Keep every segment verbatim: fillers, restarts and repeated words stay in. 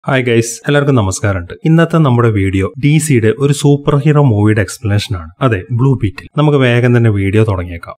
Hi guys, എല്ലാവർക്കും നമസ്കാരമുണ്ട്. ഇന്നത്തെ നമ്മുടെ വീഡിയോ ഡി സിയുടെ ഒരു സൂപ്പർ ഹീറോ മൂവിയുടെ എക്സ്പ്ലനേഷൻ ആണ്. അതെ, ബ്ലൂ ബീറ്റിൽ. നമുക്ക് വേഗം തന്നെ വീഡിയോ തുടങ്ങിയേക്കാം.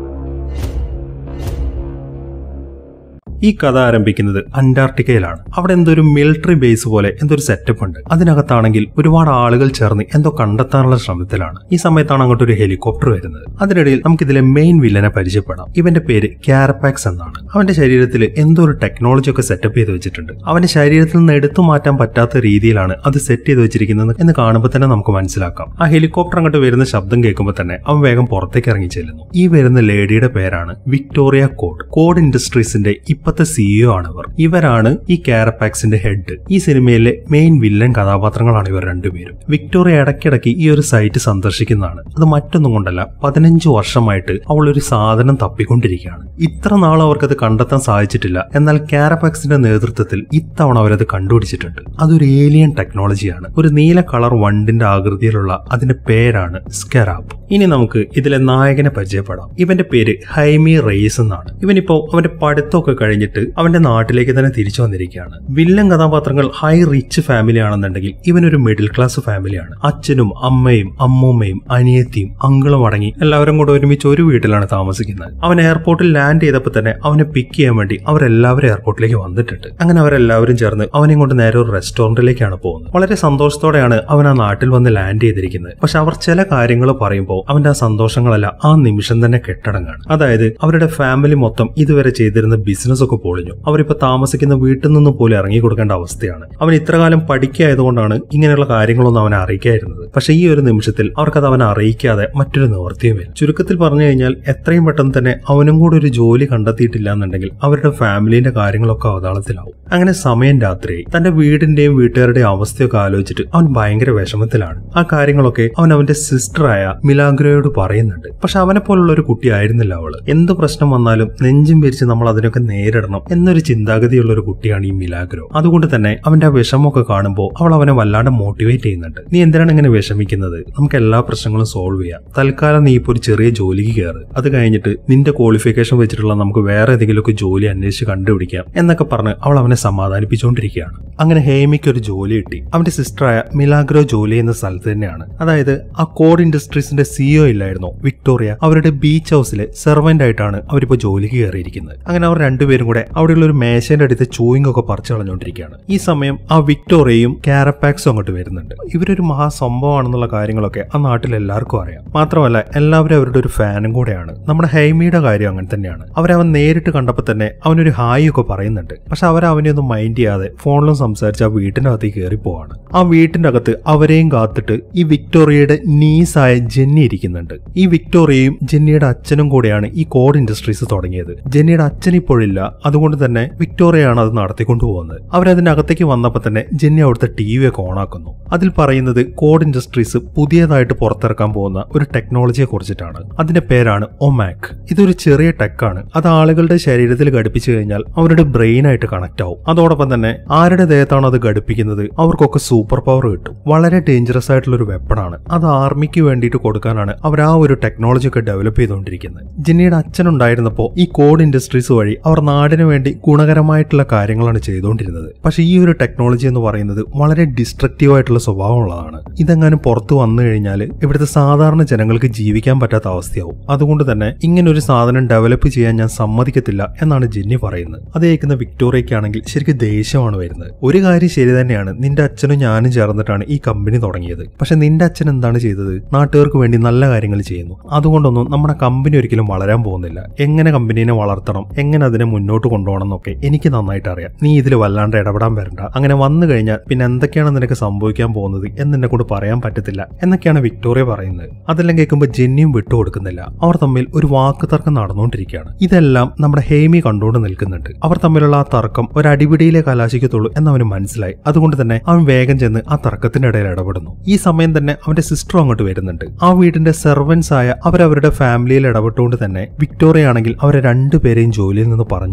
ഈ കഥ ആരംഭിക്കുന്നത് അന്റാർട്ടിക്കയിലാണ്. അവിടെ എന്തോ ഒരു മിലിറ്ററി ബേസ് പോലെ എന്തോ ഒരു സെറ്റപ്പ് ഉണ്ട്. അതിനകത്താണെങ്കിൽ ഒരുപാട് ആളുകൾ ചേർന്ന് എന്തോ കണ്ടെത്താനുള്ള ശ്രമത്തിലാണ്. ഈ സമയത്താണ് അങ്ങോട്ട് ഒരു ഹെലികോപ്റ്റർ വരുന്നത്. അതിനിടയിൽ നമുക്ക് ഇതിലെ മെയിൻ വില്ലനെ പരിചയപ്പെടാം. ഇവന്റെ പേര് കാരപാക്സ് എന്നാണ്. അവന്റെ ശരീരത്തിൽ എന്തോ ഒരു ടെക്നോളജി ഒക്കെ സെറ്റപ്പ് ചെയ്ത് വെച്ചിട്ടുണ്ട്. അവന്റെ ശരീരത്തിൽ നിന്ന് എടുത്തു മാറ്റാൻ പറ്റാത്ത രീതിയിലാണ് അത് സെറ്റ് ചെയ്ത് വെച്ചിരിക്കുന്നത് എന്ന് കാണുമ്പോൾ തന്നെ നമുക്ക് മനസ്സിലാക്കാം. ആ ഹെലികോപ്റ്റർ അങ്ങോട്ട് വരുന്ന ശബ്ദം കേൾക്കുമ്പോൾ തന്നെ അവൻ വേഗം പുറത്തേക്ക് ഇറങ്ങി ചെല്ലുന്നു. ഈ വരുന്ന ലേഡിയുടെ പേരാണ് വിക്ടോറിയ കോഡ്. കോഡ് ഇൻഡസ്ട്രീസിന്റെ ഇപ്പത്തെ സിഇഒ ആണ് ഇവർ. ഇവരാണ് ഈ കാരപാക്സിന്റെ ഹെഡ്. ഈ സിനിമയിലെ മെയിൻ വില്ലൻ കഥാപാത്രങ്ങളാണ് ഇവർ രണ്ടുപേരും. വിക്ടോറിയ ഇടയ്ക്കിടയ്ക്ക് ഈ ഒരു സൈറ്റ് സന്ദർശിക്കുന്നതാണ്. അത് മറ്റൊന്നും കൊണ്ടല്ല, പതിനഞ്ചു വർഷമായിട്ട് അവൾ ഒരു സാധനം തപ്പിക്കൊണ്ടിരിക്കുകയാണ്. ഇത്ര നാൾ അവർക്കത് കണ്ടെത്താൻ സാധിച്ചിട്ടില്ല. എന്നാൽ കാരപാക്സിന്റെ നേതൃത്വത്തിൽ ഇത്തവണ അവരത് കണ്ടുപിടിച്ചിട്ടുണ്ട്. അതൊരു ഏലിയൻ ടെക്നോളജിയാണ്. ഒരു നീല കളർ വണ്ടിന്റെ ആകൃതിയിലുള്ള അതിന്റെ പേരാണ് സ്കെറാപ്പ്. ഇനി നമുക്ക് ഇതിലെ നായകനെ പരിചയപ്പെടാം. ഇവന്റെ പേര് ഹൈമി റെയ്സ് എന്നാണ്. ഇവനിപ്പോ അവന്റെ പഠിത്തമൊക്കെ കഴിഞ്ഞിട്ട് അവന്റെ നാട്ടിലേക്ക് തന്നെ തിരിച്ചു വന്നിരിക്കുകയാണ്. വില്ലൻ കഥാപാത്രങ്ങൾ ഹൈ റിച്ച് ഫാമിലി ആണെന്നുണ്ടെങ്കിൽ ഇവനൊരു മിഡിൽ ക്ലാസ് ഫാമിലിയാണ്. അച്ഛനും അമ്മയും അമ്മൂമ്മയും അനിയത്തിയും അങ്കിളും അടങ്ങി എല്ലാവരും കൂടെ ഒരുമിച്ച് ഒരു വീട്ടിലാണ് താമസിക്കുന്നത്. അവൻ എയർപോർട്ടിൽ ലാൻഡ് ചെയ്തപ്പോൾ തന്നെ അവനെ പിക്ക് ചെയ്യാൻ വേണ്ടി അവരെല്ലാവരും എയർപോർട്ടിലേക്ക് വന്നിട്ടുണ്ട്. അങ്ങനെ അവരെല്ലാവരും ചേർന്ന് അവനെ കൊണ്ട് നേരെ ഒരു റെസ്റ്റോറന്റിലേക്കാണ് പോകുന്നത്. വളരെ സന്തോഷത്തോടെയാണ് അവൻ ആ നാട്ടിൽ വന്ന് ലാൻഡ് ചെയ്തിരിക്കുന്നത്. പക്ഷെ അവർ ചില കാര്യങ്ങൾ പറയുമ്പോൾ അവന്റെ ആ സന്തോഷങ്ങളെല്ലാം ആ നിമിഷം തന്നെ കെട്ടടങ്ങാണ്. അതായത് അവരുടെ ഫാമിലി മൊത്തം ഇതുവരെ ചെയ്തിരുന്ന ബിസിനസ് ഒക്കെ പൊളിഞ്ഞു. അവരിപ്പോ താമസിക്കുന്ന വീട്ടിൽ നിന്ന് പോലും ഇറങ്ങി കൊടുക്കേണ്ട അവസ്ഥയാണ്. അവൻ ഇത്രകാലം പഠിക്കായതുകൊണ്ടാണ് ഇങ്ങനെയുള്ള കാര്യങ്ങളൊന്നും അവനെ അറിയിക്കായിരുന്നത്. പക്ഷെ ഈ ഒരു നിമിഷത്തിൽ അവർക്കത് അവനെ അറിയിക്കാതെ മറ്റൊരു നിവൃത്തിയുമില്ല. ചുരുക്കത്തിൽ പറഞ്ഞു കഴിഞ്ഞാൽ എത്രയും പെട്ടെന്ന് തന്നെ അവനും കൂടെ ഒരു ജോലി കണ്ടെത്തിയിട്ടില്ല എന്നുണ്ടെങ്കിൽ അവരുടെ ഫാമിലിന്റെ കാര്യങ്ങളൊക്കെ അവതാളത്തിലാവും. അങ്ങനെ സമയം രാത്രിയായി. തന്റെ വീടിന്റെയും വീട്ടുകാരുടെയും അവസ്ഥയൊക്കെ ആലോചിച്ചിട്ട് അവൻ ഭയങ്കര വിഷമത്തിലാണ്. ആ കാര്യങ്ങളൊക്കെ അവൻ അവന്റെ സിസ്റ്ററായ മിലാഗ്രോയോട് പറയുന്നുണ്ട്. പക്ഷെ അവനെ പോലുള്ള ഒരു കുട്ടി ആയിരുന്നില്ല അവള്. എന്ത് പ്രശ്നം വന്നാലും നെഞ്ചും വിരിച്ച് നമ്മൾ അതിനൊക്കെ നേരിടണം എന്നൊരു ചിന്താഗതിയുള്ള ഒരു കുട്ടിയാണ് ഈ മിലാഗ്രോ. അതുകൊണ്ട് തന്നെ അവന്റെ ആ വിഷമമൊക്കെ കാണുമ്പോൾ അവൾ അവനെ വല്ലാണ്ട് മോട്ടിവേറ്റ് ചെയ്യുന്നുണ്ട്. നീ എന്തിനാണ് ഇങ്ങനെ വിഷമിക്കുന്നത്? നമുക്ക് എല്ലാ പ്രശ്നങ്ങളും സോൾവ് ചെയ്യാം. തൽക്കാലം നീ ഇപ്പോൾ ഒരു ചെറിയ ജോലിക്ക് കയറ്. അത് കഴിഞ്ഞിട്ട് നിന്റെ ക്വാളിഫിക്കേഷൻ വെച്ചിട്ടുള്ള നമുക്ക് വേറെ ഏതെങ്കിലുമൊക്കെ ജോലി അന്വേഷിച്ച് കണ്ടുപിടിക്കാം എന്നൊക്കെ പറഞ്ഞ് അവൾ അവനെ സമാധാനിപ്പിച്ചുകൊണ്ടിരിക്കുകയാണ്. അങ്ങനെ ഹേമിക്ക് ഒരു ജോലി കിട്ടി. അവന്റെ സിസ്റ്ററായ മിലാഗ്രോ ജോലി ചെയ്യുന്ന സ്ഥലത്ത് തന്നെയാണ്. അതായത് ആ കോഡ് ഇൻഡസ്ട്രീസിന്റെ സിഇഒ ഇല്ലായിരുന്നോ വിക്ടോറിയ, അവരുടെ ബീച്ച് ഹൗസിലെ സെർവന്റ് ആയിട്ടാണ് അവരിപ്പോ ജോലിക്ക് കയറിയിരിക്കുന്നത്. അങ്ങനെ അവർ രണ്ടുപേരും കൂടെ അവിടെയുള്ള ഒരു മേശയുടെ അടുത്ത് ചൂയിങ് ഒക്കെ പറിച്ചു കളഞ്ഞുകൊണ്ടിരിക്കുകയാണ്. ഈ സമയം ആ വിക്ടോറിയയും കാരപാക്സും അങ്ങോട്ട് വരുന്നുണ്ട്. ഇവരൊരു മഹാസംഭവമാണെന്നുള്ള കാര്യങ്ങളൊക്കെ ആ നാട്ടിൽ എല്ലാവർക്കും അറിയാം. മാത്രമല്ല എല്ലാവരും അവരുടെ ഒരു ഫാനും കൂടെയാണ്. നമ്മുടെ ഹൈമിയുടെ കാര്യം അങ്ങനെ തന്നെയാണ്. അവരവൻ നേരിട്ട് കണ്ടപ്പോൾ തന്നെ അവനൊരു ഹായ് ഒക്കെ പറയുന്നുണ്ട്. പക്ഷെ അവരവനെ ഒന്നും മൈൻഡ് ചെയ്യാതെ ഫോണിലും സംസാരിച്ച് ആ വീട്ടിന്റെ അകത്തേക്ക് കയറി പോവാണ്. ആ വീട്ടിന്റെ അകത്ത് അവരെയും കാത്തിട്ട് ഈ വിക്ടോറിയയുടെ നീസായ ജെന്നി ഇരിക്കുന്നുണ്ട്. ഈ വിക്ടോറിയയും ജെന്നിയുടെ അച്ഛനും കൂടെയാണ് ഈ കോഡ് ഇൻഡസ്ട്രീസ് തുടങ്ങിയത്. ജെന്നിയുടെ അച്ഛൻ ഇപ്പോഴില്ല. അതുകൊണ്ട് തന്നെ വിക്ടോറിയയാണ് അത് നടത്തിക്കൊണ്ടു പോകുന്നത്. അവരതിന്റെ അകത്തേക്ക് വന്നപ്പോൾ തന്നെ ജെന്നി അവിടുത്തെ ടി വി ഒക്കെ ഓണാക്കുന്നു. അതിൽ പറയുന്നത് കോഡ് ഇൻഡസ്ട്രീസ് പുതിയതായിട്ട് പുറത്തിറക്കാൻ പോകുന്ന ഒരു ടെക്നോളജിയെ കുറിച്ചിട്ടാണ്. അതിന്റെ പേരാണ് ഒമാക്. ഇതൊരു ചെറിയ ടെക്കാണ്. അത് ആളുകളുടെ ശരീരത്തിൽ ഘടിപ്പിച്ചു കഴിഞ്ഞാൽ അവരുടെ ബ്രെയിൻ ആയിട്ട് കണക്ട് ആവും. അതോടൊപ്പം തന്നെ ആരുടെ ദേഹത്താണ് അത് ഘടിപ്പിക്കുന്നത് അവർക്കൊക്കെ സൂപ്പർ പവർ കിട്ടും. വളരെ ഡേഞ്ചറസ് ആയിട്ടുള്ള ഒരു വെപ്പണാണ്. അത് ആർമിക്ക് വേണ്ടിയിട്ട് കൊടുക്കാനാണ് അവർ ആ ഒരു ടെക്നോളജി ഒക്കെ ഡെവലപ്പ് ചെയ്തുകൊണ്ടിരിക്കുന്നത്. ജെന്നിയുടെ അച്ഛനുണ്ടായിരുന്നപ്പോൾ ഈ കോഡ് ഇൻഡസ്ട്രീസ് വഴി അവർ നാടിന് വേണ്ടി ഗുണകരമായിട്ടുള്ള കാര്യങ്ങളാണ് ചെയ്തുകൊണ്ടിരുന്നത്. പക്ഷെ ഈ ഒരു ടെക്നോളജി എന്ന് പറയുന്നത് വളരെ ഡിസ്ട്രക്റ്റീവ് ആയിട്ടുള്ള സ്വഭാവമുള്ളതാണ്. ഇതെങ്ങാനും പുറത്തു വന്നു കഴിഞ്ഞാൽ ഇവിടുത്തെ സാധാരണ ജനങ്ങൾക്ക് ജീവിക്കാൻ പറ്റാത്ത അവസ്ഥയാവും. അതുകൊണ്ട് തന്നെ ഇങ്ങനെ ഒരു സാധനം ഡെവലപ്പ് ചെയ്യാൻ ഞാൻ സമ്മതിക്കത്തില്ല എന്നാണ് ജെന്നി പറയുന്നത്. അത് കേൾക്കുന്ന വിക്ടോറിയയ്ക്കാണെങ്കിൽ ശരിക്കും ദേഷ്യമാണ് വരുന്നത്. ഒരു കാര്യം ശരി തന്നെയാണ്, നിന്റെ അച്ഛനും ഞാനും ചേർന്നിട്ടാണ് ഈ കമ്പനി തുടങ്ങിയത്. പക്ഷെ നിന്റെ അച്ഛൻ എന്താണ് ചെയ്തത്? നാട്ടുകാർക്ക് വേണ്ടി നല്ല കാര്യങ്ങൾ ചെയ്യുന്നു. അതുകൊണ്ടൊന്നും നമ്മുടെ കമ്പനി ഒരിക്കലും വളരാൻ പോകുന്നില്ല. എങ്ങനെ കമ്പനീനെ വളർത്തണം, എങ്ങനെ അതിനെ മുന്നോട്ട് കൊണ്ടുപോകണം എന്നൊക്കെ എനിക്ക് നന്നായിട്ട് അറിയാം. നീ ഇതിൽ വല്ലാണ്ട് ഇടപെടാൻ വരണ്ട. അങ്ങനെ വന്നു കഴിഞ്ഞാൽ പിന്നെ എന്തൊക്കെയാണ് നിനക്ക് സംഭവിക്കാൻ പോകുന്നത് എന്നെ കൊണ്ട് പറയാൻ പറ്റത്തില്ല എന്നൊക്കെയാണ് വിക്ടോറിയ പറയുന്നത്. അതെല്ലാം കേൾക്കുമ്പോൾ ജെന്നിയും വിട്ടുകൊടുക്കുന്നില്ല. അവർ തമ്മിൽ ഒരു വാക്ക് തർക്കം നടന്നുകൊണ്ടിരിക്കുകയാണ്. ഇതെല്ലാം നമ്മുടെ ഹേമി കണ്ടുകൊണ്ട് നിൽക്കുന്നുണ്ട്. അവർ തമ്മിലുള്ള ആ തർക്കം ഒരു അടിപിടിയിലെ കലാശിക്കത്തുള്ളൂ എന്നവന് മനസ്സിലായി. അതുകൊണ്ട് തന്നെ അവൻ വേഗം ചെന്ന് ആ തർക്കത്തിന്റെ ഇടയിൽ ഇടപെടുന്നു. ഈ സമയം തന്നെ അവന്റെ സിസ്റ്റർ അങ്ങോട്ട് വരുന്നുണ്ട്. ആ വീടിന്റെ സെർവൻസ് ആയ അവരവരുടെ ഫാമിലിയിൽ ഇടപെട്ടുകൊണ്ട് തന്നെ വിക്ടോറിയ ആണെങ്കിൽ അവരെ രണ്ടുപേരെയും ജോലിയിൽ നിന്ന് പറഞ്ഞു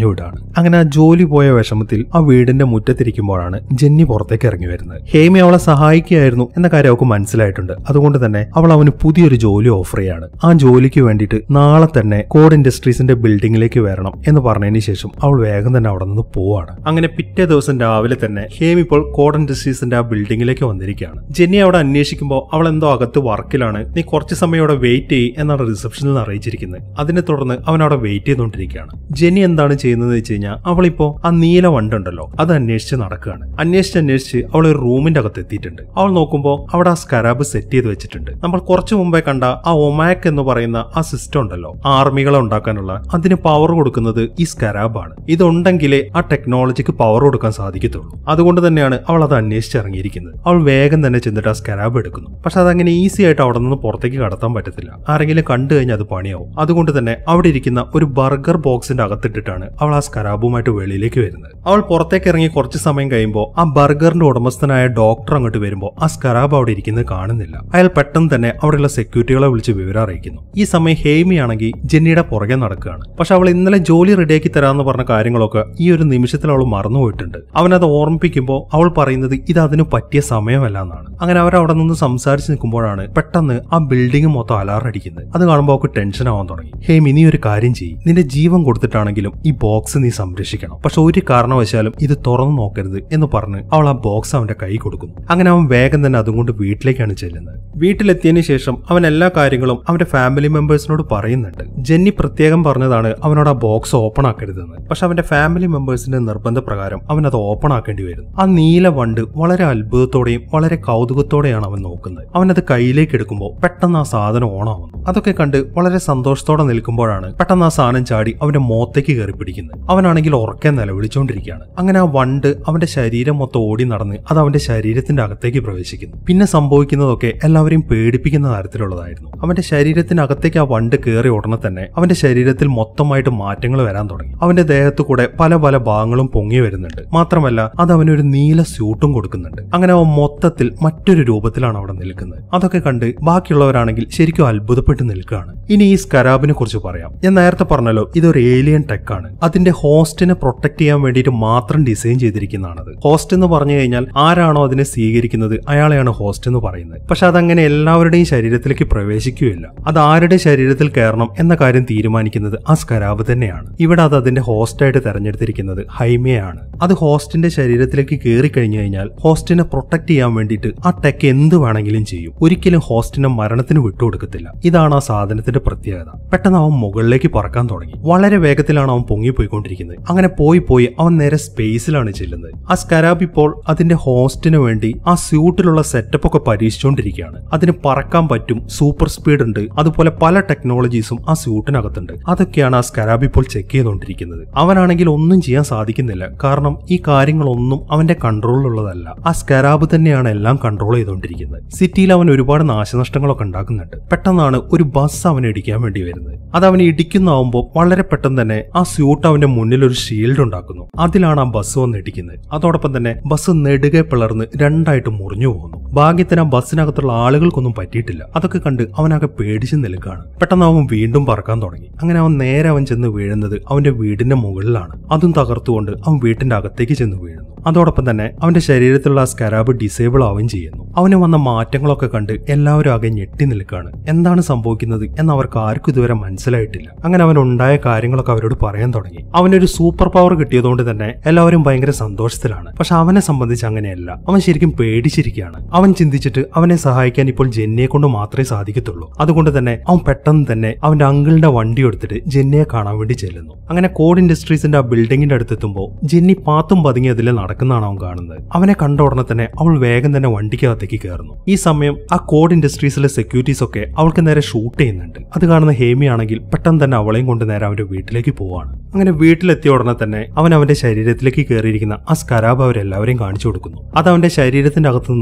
പറഞ്ഞു വിടാണ്. അങ്ങനെ ആ ജോലി പോയ വിഷമത്തിൽ ആ വീടിന്റെ മുറ്റത്തിരിക്കുമ്പോഴാണ് ജെന്നി പുറത്തേക്ക് ഇറങ്ങി വരുന്നത്. ഹേമി അവളെ സഹായിക്കുകയായിരുന്നു എന്ന കാര്യം അവൾക്ക് മനസ്സിലായിട്ടുണ്ട്. അതുകൊണ്ട് തന്നെ അവൾ അവന് പുതിയൊരു ജോലി ഓഫർ ചെയ്യാണ്. ആ ജോലിക്ക് വേണ്ടിയിട്ട് നാളെ തന്നെ കോഡ് ഇൻഡസ്ട്രീസിന്റെ ബിൽഡിംഗിലേക്ക് വരണം എന്ന് പറഞ്ഞതിന് ശേഷം അവൾ വേഗം തന്നെ അവിടെ നിന്ന് പോവാണ്. അങ്ങനെ പിറ്റേ ദിവസം രാവിലെ തന്നെ ഹേമി ഇപ്പോൾ കോഡ് ഇൻഡസ്ട്രീസിന്റെ ആ ബിൽഡിംഗിലേക്ക് വന്നിരിക്കുകയാണ്. ജെന്നി അവിടെ അന്വേഷിക്കുമ്പോൾ അവൾ എന്തോ അകത്ത് വർക്കിലാണ്, നീ കുറച്ച് സമയം അവിടെ വെയിറ്റ് ചെയ്യ് എന്നാണ് റിസപ്ഷനിൽ നിന്ന് അറിയിച്ചിരിക്കുന്നത്. അതിനെ തുടർന്ന് അവൻ അവിടെ വെയിറ്റ് ചെയ്തുകൊണ്ടിരിക്കുകയാണ്. ജെന്നി എന്താണ് ചെയ്യുന്നത് വെച്ച് കഴിഞ്ഞാൽ അവളിപ്പോ ആ നീല വണ്ടുണ്ടല്ലോ അത് അന്വേഷിച്ച് നടക്കുകയാണ്. അന്വേഷിച്ച് അന്വേഷിച്ച് അവൾ ഒരു റൂമിന്റെ അകത്ത് എത്തിയിട്ടുണ്ട്. അവൾ നോക്കുമ്പോൾ അവിടെ ആ സ്കരാബ് സെറ്റ് ചെയ്ത് വെച്ചിട്ടുണ്ട്. നമ്മൾ കുറച്ചു മുമ്പേ കണ്ട ആ ഒമാക് എന്ന് പറയുന്ന ആ സിസ്റ്റം ഉണ്ടല്ലോ, ആർമികളെ ഉണ്ടാക്കാനുള്ള, അതിന് പവർ കൊടുക്കുന്നത് ഈ സ്കരാബ് ആണ്. ഇതുണ്ടെങ്കിലേ ആ ടെക്നോളജിക്ക് പവർ കൊടുക്കാൻ സാധിക്കത്തുള്ളൂ. അതുകൊണ്ട് തന്നെയാണ് അവൾ അത് അന്വേഷിച്ചിറങ്ങിയിരിക്കുന്നത്. അവൾ വേഗം തന്നെ ചെന്നിട്ട് ആ സ്കരാബ് എടുക്കുന്നു. പക്ഷെ അതങ്ങനെ ഈസി ആയിട്ട് അവിടെ നിന്ന് പുറത്തേക്ക് കടത്താൻ പറ്റത്തില്ല. ആരെങ്കിലും കണ്ടു കഴിഞ്ഞാൽ അത് പണിയാവും. അതുകൊണ്ട് തന്നെ അവിടെ ഇരിക്കുന്ന ഒരു ബർഗർ ബോക്സിന്റെ അകത്തിട്ടിട്ടാണ് അവൾ ആ സ്കരാബുമായിട്ട് വെളിയിലേക്ക് വരുന്നത്. അവൾ പുറത്തേക്ക് ഇറങ്ങി കുറച്ച് സമയം കഴിയുമ്പോൾ ആ ബർഗറിന്റെ ഉടമസ്ഥനായ ഡോക്ടർ അങ്ങോട്ട് വരുമ്പോൾ ആ സ്കരാബ് അവിടെ ഇരിക്കുന്നത് കാണുന്നില്ല. അയാൾ പെട്ടെന്ന് തന്നെ അവിടെയുള്ള സെക്യൂരിറ്റികളെ വിളിച്ച് വിവരം അറിയിക്കുന്നു. ഈ സമയം ഹേമി ആണെങ്കിൽ ജെന്നിയുടെ പുറകെ നടക്കുകയാണ്. പക്ഷെ അവൾ ഇന്നലെ ജോലി റെഡിയാക്കി തരാമെന്ന് പറഞ്ഞ കാര്യങ്ങളൊക്കെ ഈ ഒരു നിമിഷത്തിൽ അവൾ മറന്നുപോയിട്ടുണ്ട്. അവനത് ഓർമ്മിപ്പിക്കുമ്പോൾ അവൾ പറയുന്നത് ഇത് അതിന് പറ്റിയ സമയമല്ല എന്നാണ്. അങ്ങനെ അവർ അവിടെ നിന്ന് സംസാരിച്ച് നിൽക്കുമ്പോഴാണ് പെട്ടെന്ന് ആ ബിൽഡിംഗ് മൊത്തം അലാറടിക്കുന്നത്. അത് കാണുമ്പോൾ അവൾക്ക് ടെൻഷൻ ആവാൻ തുടങ്ങി. ഹേമി, നീ ഒരു കാര്യം ചെയ്യും, നിന്റെ ജീവൻ കൊടുത്തിട്ടാണെങ്കിലും ഈ ബോക്സ് നീ സംരക്ഷിക്കണം. പക്ഷെ ഒരു കാരണവശാലും ഇത് തുറന്നു നോക്കരുത് എന്ന് പറഞ്ഞ് അവൾ ആ ബോക്സ് അവന്റെ കൈ കൊടുക്കുന്നു. അങ്ങനെ അവൻ വേഗം തന്നെ അതും കൊണ്ട് വീട്ടിലേക്കാണ് ചെല്ലുന്നത്. വീട്ടിലെത്തിയതിനു ശേഷം അവൻ എല്ലാ കാര്യങ്ങളും അവന്റെ ഫാമിലി മെമ്പേഴ്സിനോട് പറയുന്നുണ്ട്. ജെന്നി പ്രത്യേകം പറഞ്ഞതാണ് അവനോട് ആ ബോക്സ് ഓപ്പൺ ആക്കരുതെന്ന്. പക്ഷെ അവന്റെ ഫാമിലി മെമ്പേഴ്സിന്റെ നിർബന്ധപ്രകാരം അവൻ അത് ഓപ്പൺ ആക്കേണ്ടി വരുന്നു. ആ നീല വണ്ട് വളരെ അത്ഭുതത്തോടെയും വളരെ കൗതുകത്തോടെയാണ് അവൻ നോക്കുന്നത്. അവനത് കയ്യിലേക്ക് എടുക്കുമ്പോൾ പെട്ടെന്ന് ആ സാധനം ഓണാവുന്നു. അതൊക്കെ കണ്ട് വളരെ സന്തോഷത്തോടെ നിൽക്കുമ്പോഴാണ് പെട്ടെന്ന് ആ സാധനം ചാടി അവന്റെ മുഖത്തേക്ക് കയറി പിടിക്കുന്നത്. അവനാണെങ്കിൽ ഉറക്കെ നിലവിളിച്ചുകൊണ്ടിരിക്കുകയാണ്. അങ്ങനെ ആ വണ്ട് അവന്റെ ശരീരം മൊത്തം ഓടി നടന്ന് അത് അവന്റെ ശരീരത്തിന്റെ അകത്തേക്ക് പ്രവേശിക്കുന്നു. പിന്നെ സംഭവിക്കുന്നതൊക്കെ എല്ലാവരെയും പേടിപ്പിക്കുന്ന തരത്തിലുള്ളതായിരുന്നു. അവന്റെ ശരീരത്തിനകത്തേക്ക് ആ വണ്ട് കയറി ഉടനെ തന്നെ അവന്റെ ശരീരത്തിൽ മൊത്തമായിട്ട് മാറ്റങ്ങൾ വരാൻ തുടങ്ങി. അവന്റെ ദേഹത്തു കൂടെ പല പല ഭാഗങ്ങളും പൊങ്ങി വരുന്നുണ്ട്. മാത്രമല്ല അത് അവനൊരു നീല സ്യൂട്ടും കൊടുക്കുന്നുണ്ട്. അങ്ങനെ അവൻ മൊത്തത്തിൽ മറ്റൊരു രൂപത്തിലാണ് അവിടെ നിൽക്കുന്നത്. അതൊക്കെ കണ്ട് ബാക്കിയുള്ളവരാണെങ്കിൽ ശരിക്കും അത്ഭുതപ്പെട്ട് നിൽക്കുകയാണ്. ഇനി ഈ സ്കരാബിനെ കുറിച്ച് പറയാം. ഞാൻ നേരത്തെ പറഞ്ഞല്ലോ, ഇതൊരു ഏലിയൻ ടെക് ആണ്. അതിന്റെ ഹോസ്റ്റിനെ പ്രൊട്ടക്ട് ചെയ്യാൻ വേണ്ടിയിട്ട് മാത്രം ഡിസൈൻ ചെയ്തിരിക്കുന്നതാണത്. ഹോസ്റ്റ് എന്ന് പറഞ്ഞു കഴിഞ്ഞാൽ ആരാണോ അതിനെ സ്വീകരിക്കുന്നത് അയാളെയാണ് ഹോസ്റ്റ് എന്ന് പറയുന്നത്. പക്ഷെ അതങ്ങനെ എല്ലാവരുടെയും ശരീരത്തിലേക്ക് പ്രവേശിക്കുകയില്ല. അത് ആരുടെ ശരീരത്തിൽ കയറണം എന്ന കാര്യം തീരുമാനിക്കുന്നത് ആ സ്കരാബ് തന്നെയാണ്. ഇവിടെ അത് അതിന്റെ ഹോസ്റ്റായിട്ട് തെരഞ്ഞെടുത്തിരിക്കുന്നത് ഹൈമയാണ്. അത് ഹോസ്റ്റിന്റെ ശരീരത്തിലേക്ക് കയറി കഴിഞ്ഞു കഴിഞ്ഞാൽ ഹോസ്റ്റിനെ പ്രൊട്ടക്ട് ചെയ്യാൻ വേണ്ടിയിട്ട് ആ ടെക് എന്ത് വേണമെങ്കിലും ചെയ്യും. ഒരിക്കലും ഹോസ്റ്റിനെ മരണത്തിന് വിട്ടുകൊടുക്കത്തില്ല. ഇതാണ് ആ സാധനത്തിന്റെ പ്രത്യേകത. പെട്ടെന്ന് അവൻ മുകളിലേക്ക് പറക്കാൻ തുടങ്ങി. വളരെ വേഗത്തിലാണ് അവൻ പൊങ്ങിപ്പോയിക്കൊണ്ടിരിക്കുന്നത്. അങ്ങനെ പോയി പോയി അവൻ നേരെ സ്പേസിലാണ് ചെല്ലുന്നത്. ആ സ്കരാബ് ഇപ്പോൾ അതിന്റെ ഹോസ്റ്റിന് വേണ്ടി ആ സ്യൂട്ടിലുള്ള സെറ്റപ്പ് ഒക്കെ പരീക്ഷിച്ചുകൊണ്ടിരിക്കുകയാണ്. അതിന് പറക്കാൻ പറ്റും, സൂപ്പർ സ്പീഡ് ഉണ്ട്, അതുപോലെ പല ടെക്നോളജീസും ആ സ്യൂട്ടിനകത്തുണ്ട്. അതൊക്കെയാണ് ആ സ്കരാബ് ഇപ്പോൾ ചെക്ക് ചെയ്തുകൊണ്ടിരിക്കുന്നത്. അവനാണെങ്കിൽ ഒന്നും ചെയ്യാൻ സാധിക്കുന്നില്ല. കാരണം ഈ കാര്യങ്ങളൊന്നും അവന്റെ കൺട്രോളിലുള്ളതല്ല. ആ സ്കരാബ് തന്നെയാണ് എല്ലാം കൺട്രോൾ ചെയ്തുകൊണ്ടിരിക്കുന്നത്. സിറ്റിയിൽ അവൻ ഒരുപാട് നാശനഷ്ടങ്ങളൊക്കെ ഉണ്ടാക്കുന്നുണ്ട്. പെട്ടെന്നാണ് ഒരു ബസ് അവനെ ഇടിക്കാൻ വേണ്ടി വരുന്നത്. അത് അവനെ ഇടിക്കുന്നാവുമ്പോൾ വളരെ പെട്ടെന്ന് തന്നെ ആ സ്യൂട്ട് അവന്റെ മുന്നിൽ ഒരു ഷീൽഡ് ഉണ്ടാക്കുന്നു. അതിലാണ് ആ ബസ് വന്ന് ഇടിക്കുന്നത്. അതോടൊപ്പം തന്നെ ബസ് നെടുകെ പിളർന്ന് രണ്ടായിട്ട് മുറിഞ്ഞു പോകുന്നു. ഭാഗ്യത്തിന് ആ ബസ്സിനകത്തുള്ള ആളുകൾക്കൊന്നും പറ്റിയിട്ടില്ല. അതൊക്കെ കണ്ട് അവനാകെ പേടിച്ച് നിൽക്കുകയാണ്. പെട്ടെന്ന് അവൻ വീണ്ടും പറക്കാൻ തുടങ്ങി. അങ്ങനെ അവൻ നേരെ അവൻ ചെന്ന് വീഴുന്നത് അവന്റെ വീടിന്റെ മുകളിലാണ്. അതും തകർത്തുകൊണ്ട് അവൻ വീട്ടിന്റെ അകത്തേക്ക് ചെന്ന് വീഴുന്നു. അതോടൊപ്പം തന്നെ അവന്റെ ശരീരത്തിലുള്ള ആ സ്കരാബ് ഡിസേബിൾ ആവുകയും ചെയ്യുന്നു. അവന് വന്ന മാറ്റങ്ങളൊക്കെ കണ്ട് എല്ലാവരും ആകെ ഞെട്ടി നിൽക്കുകയാണ്. എന്താണ് സംഭവിക്കുന്നത് എന്ന് അവർക്ക് ആർക്കും ഇതുവരെ മനസ്സിലായിട്ടില്ല. അങ്ങനെ അവൻ ഉണ്ടായ കാര്യങ്ങളൊക്കെ അവരോട് പറയാൻ തുടങ്ങി. അവനൊരു സൂപ്പർ പവർ കിട്ടിയതുകൊണ്ട് തന്നെ എല്ലാവരും ഭയങ്കര സന്തോഷത്തിലാണ്. പക്ഷെ അവനെ സംബന്ധിച്ച് അങ്ങനെയല്ല. അവൻ ശരിക്കും പേടിച്ചിരിക്കുകയാണ്. അവൻ ചിന്തിച്ചിട്ട് അവനെ സഹായിക്കാൻ ഇപ്പോൾ ജെന്നിയെ കൊണ്ട് മാത്രമേ സാധിക്കത്തുള്ളൂ. അതുകൊണ്ട് തന്നെ അവൻ പെട്ടെന്ന് തന്നെ അവന്റെ അങ്കിളിന്റെ വണ്ടി എടുത്തിട്ട് ജെന്നിയെ കാണാൻ വേണ്ടി ചെല്ലുന്നു. അങ്ങനെ കോഡ് ഇൻഡസ്ട്രീസിന്റെ ആ ബിൽഡിങ്ങിന്റെ അടുത്തെത്തുമ്പോൾ ജെന്നി പാത്തും പതുങ്ങി അതിൽ നടക്കുന്നതാണ് അവൻ കാണുന്നത്. അവനെ കണ്ട ഉടനെ തന്നെ അവൾ വേഗം തന്നെ വണ്ടിക്കകത്തേക്ക് കയറുന്നു. ഈ സമയം ആ കോഡ് ഇൻഡസ്ട്രീസിലെ സെക്യൂരിറ്റീസ് ഒക്കെ അവൾക്ക് നേരെ ഷൂട്ട് ചെയ്യുന്നുണ്ട്. അത് കാണുന്ന ഹേമി ആണെങ്കിൽ പെട്ടെന്ന് തന്നെ അവളെയും കൊണ്ട് നേരെ അവന്റെ വീട്ടിലേക്ക് പോവാണ്. അങ്ങനെ വീട്ടിലെത്തിയ ഉടനെ തന്നെ അവൻ അവന്റെ ശരീരത്തിലേക്ക് കയറിയിരിക്കുന്ന ആ സ്കരാബ് അവരെല്ലാവരെയും കാണിച്ചു കൊടുക്കുന്നു. അത് അവന്റെ ശരീരത്തിന്റെ അകത്തു നിന്നും ഇതുവരെ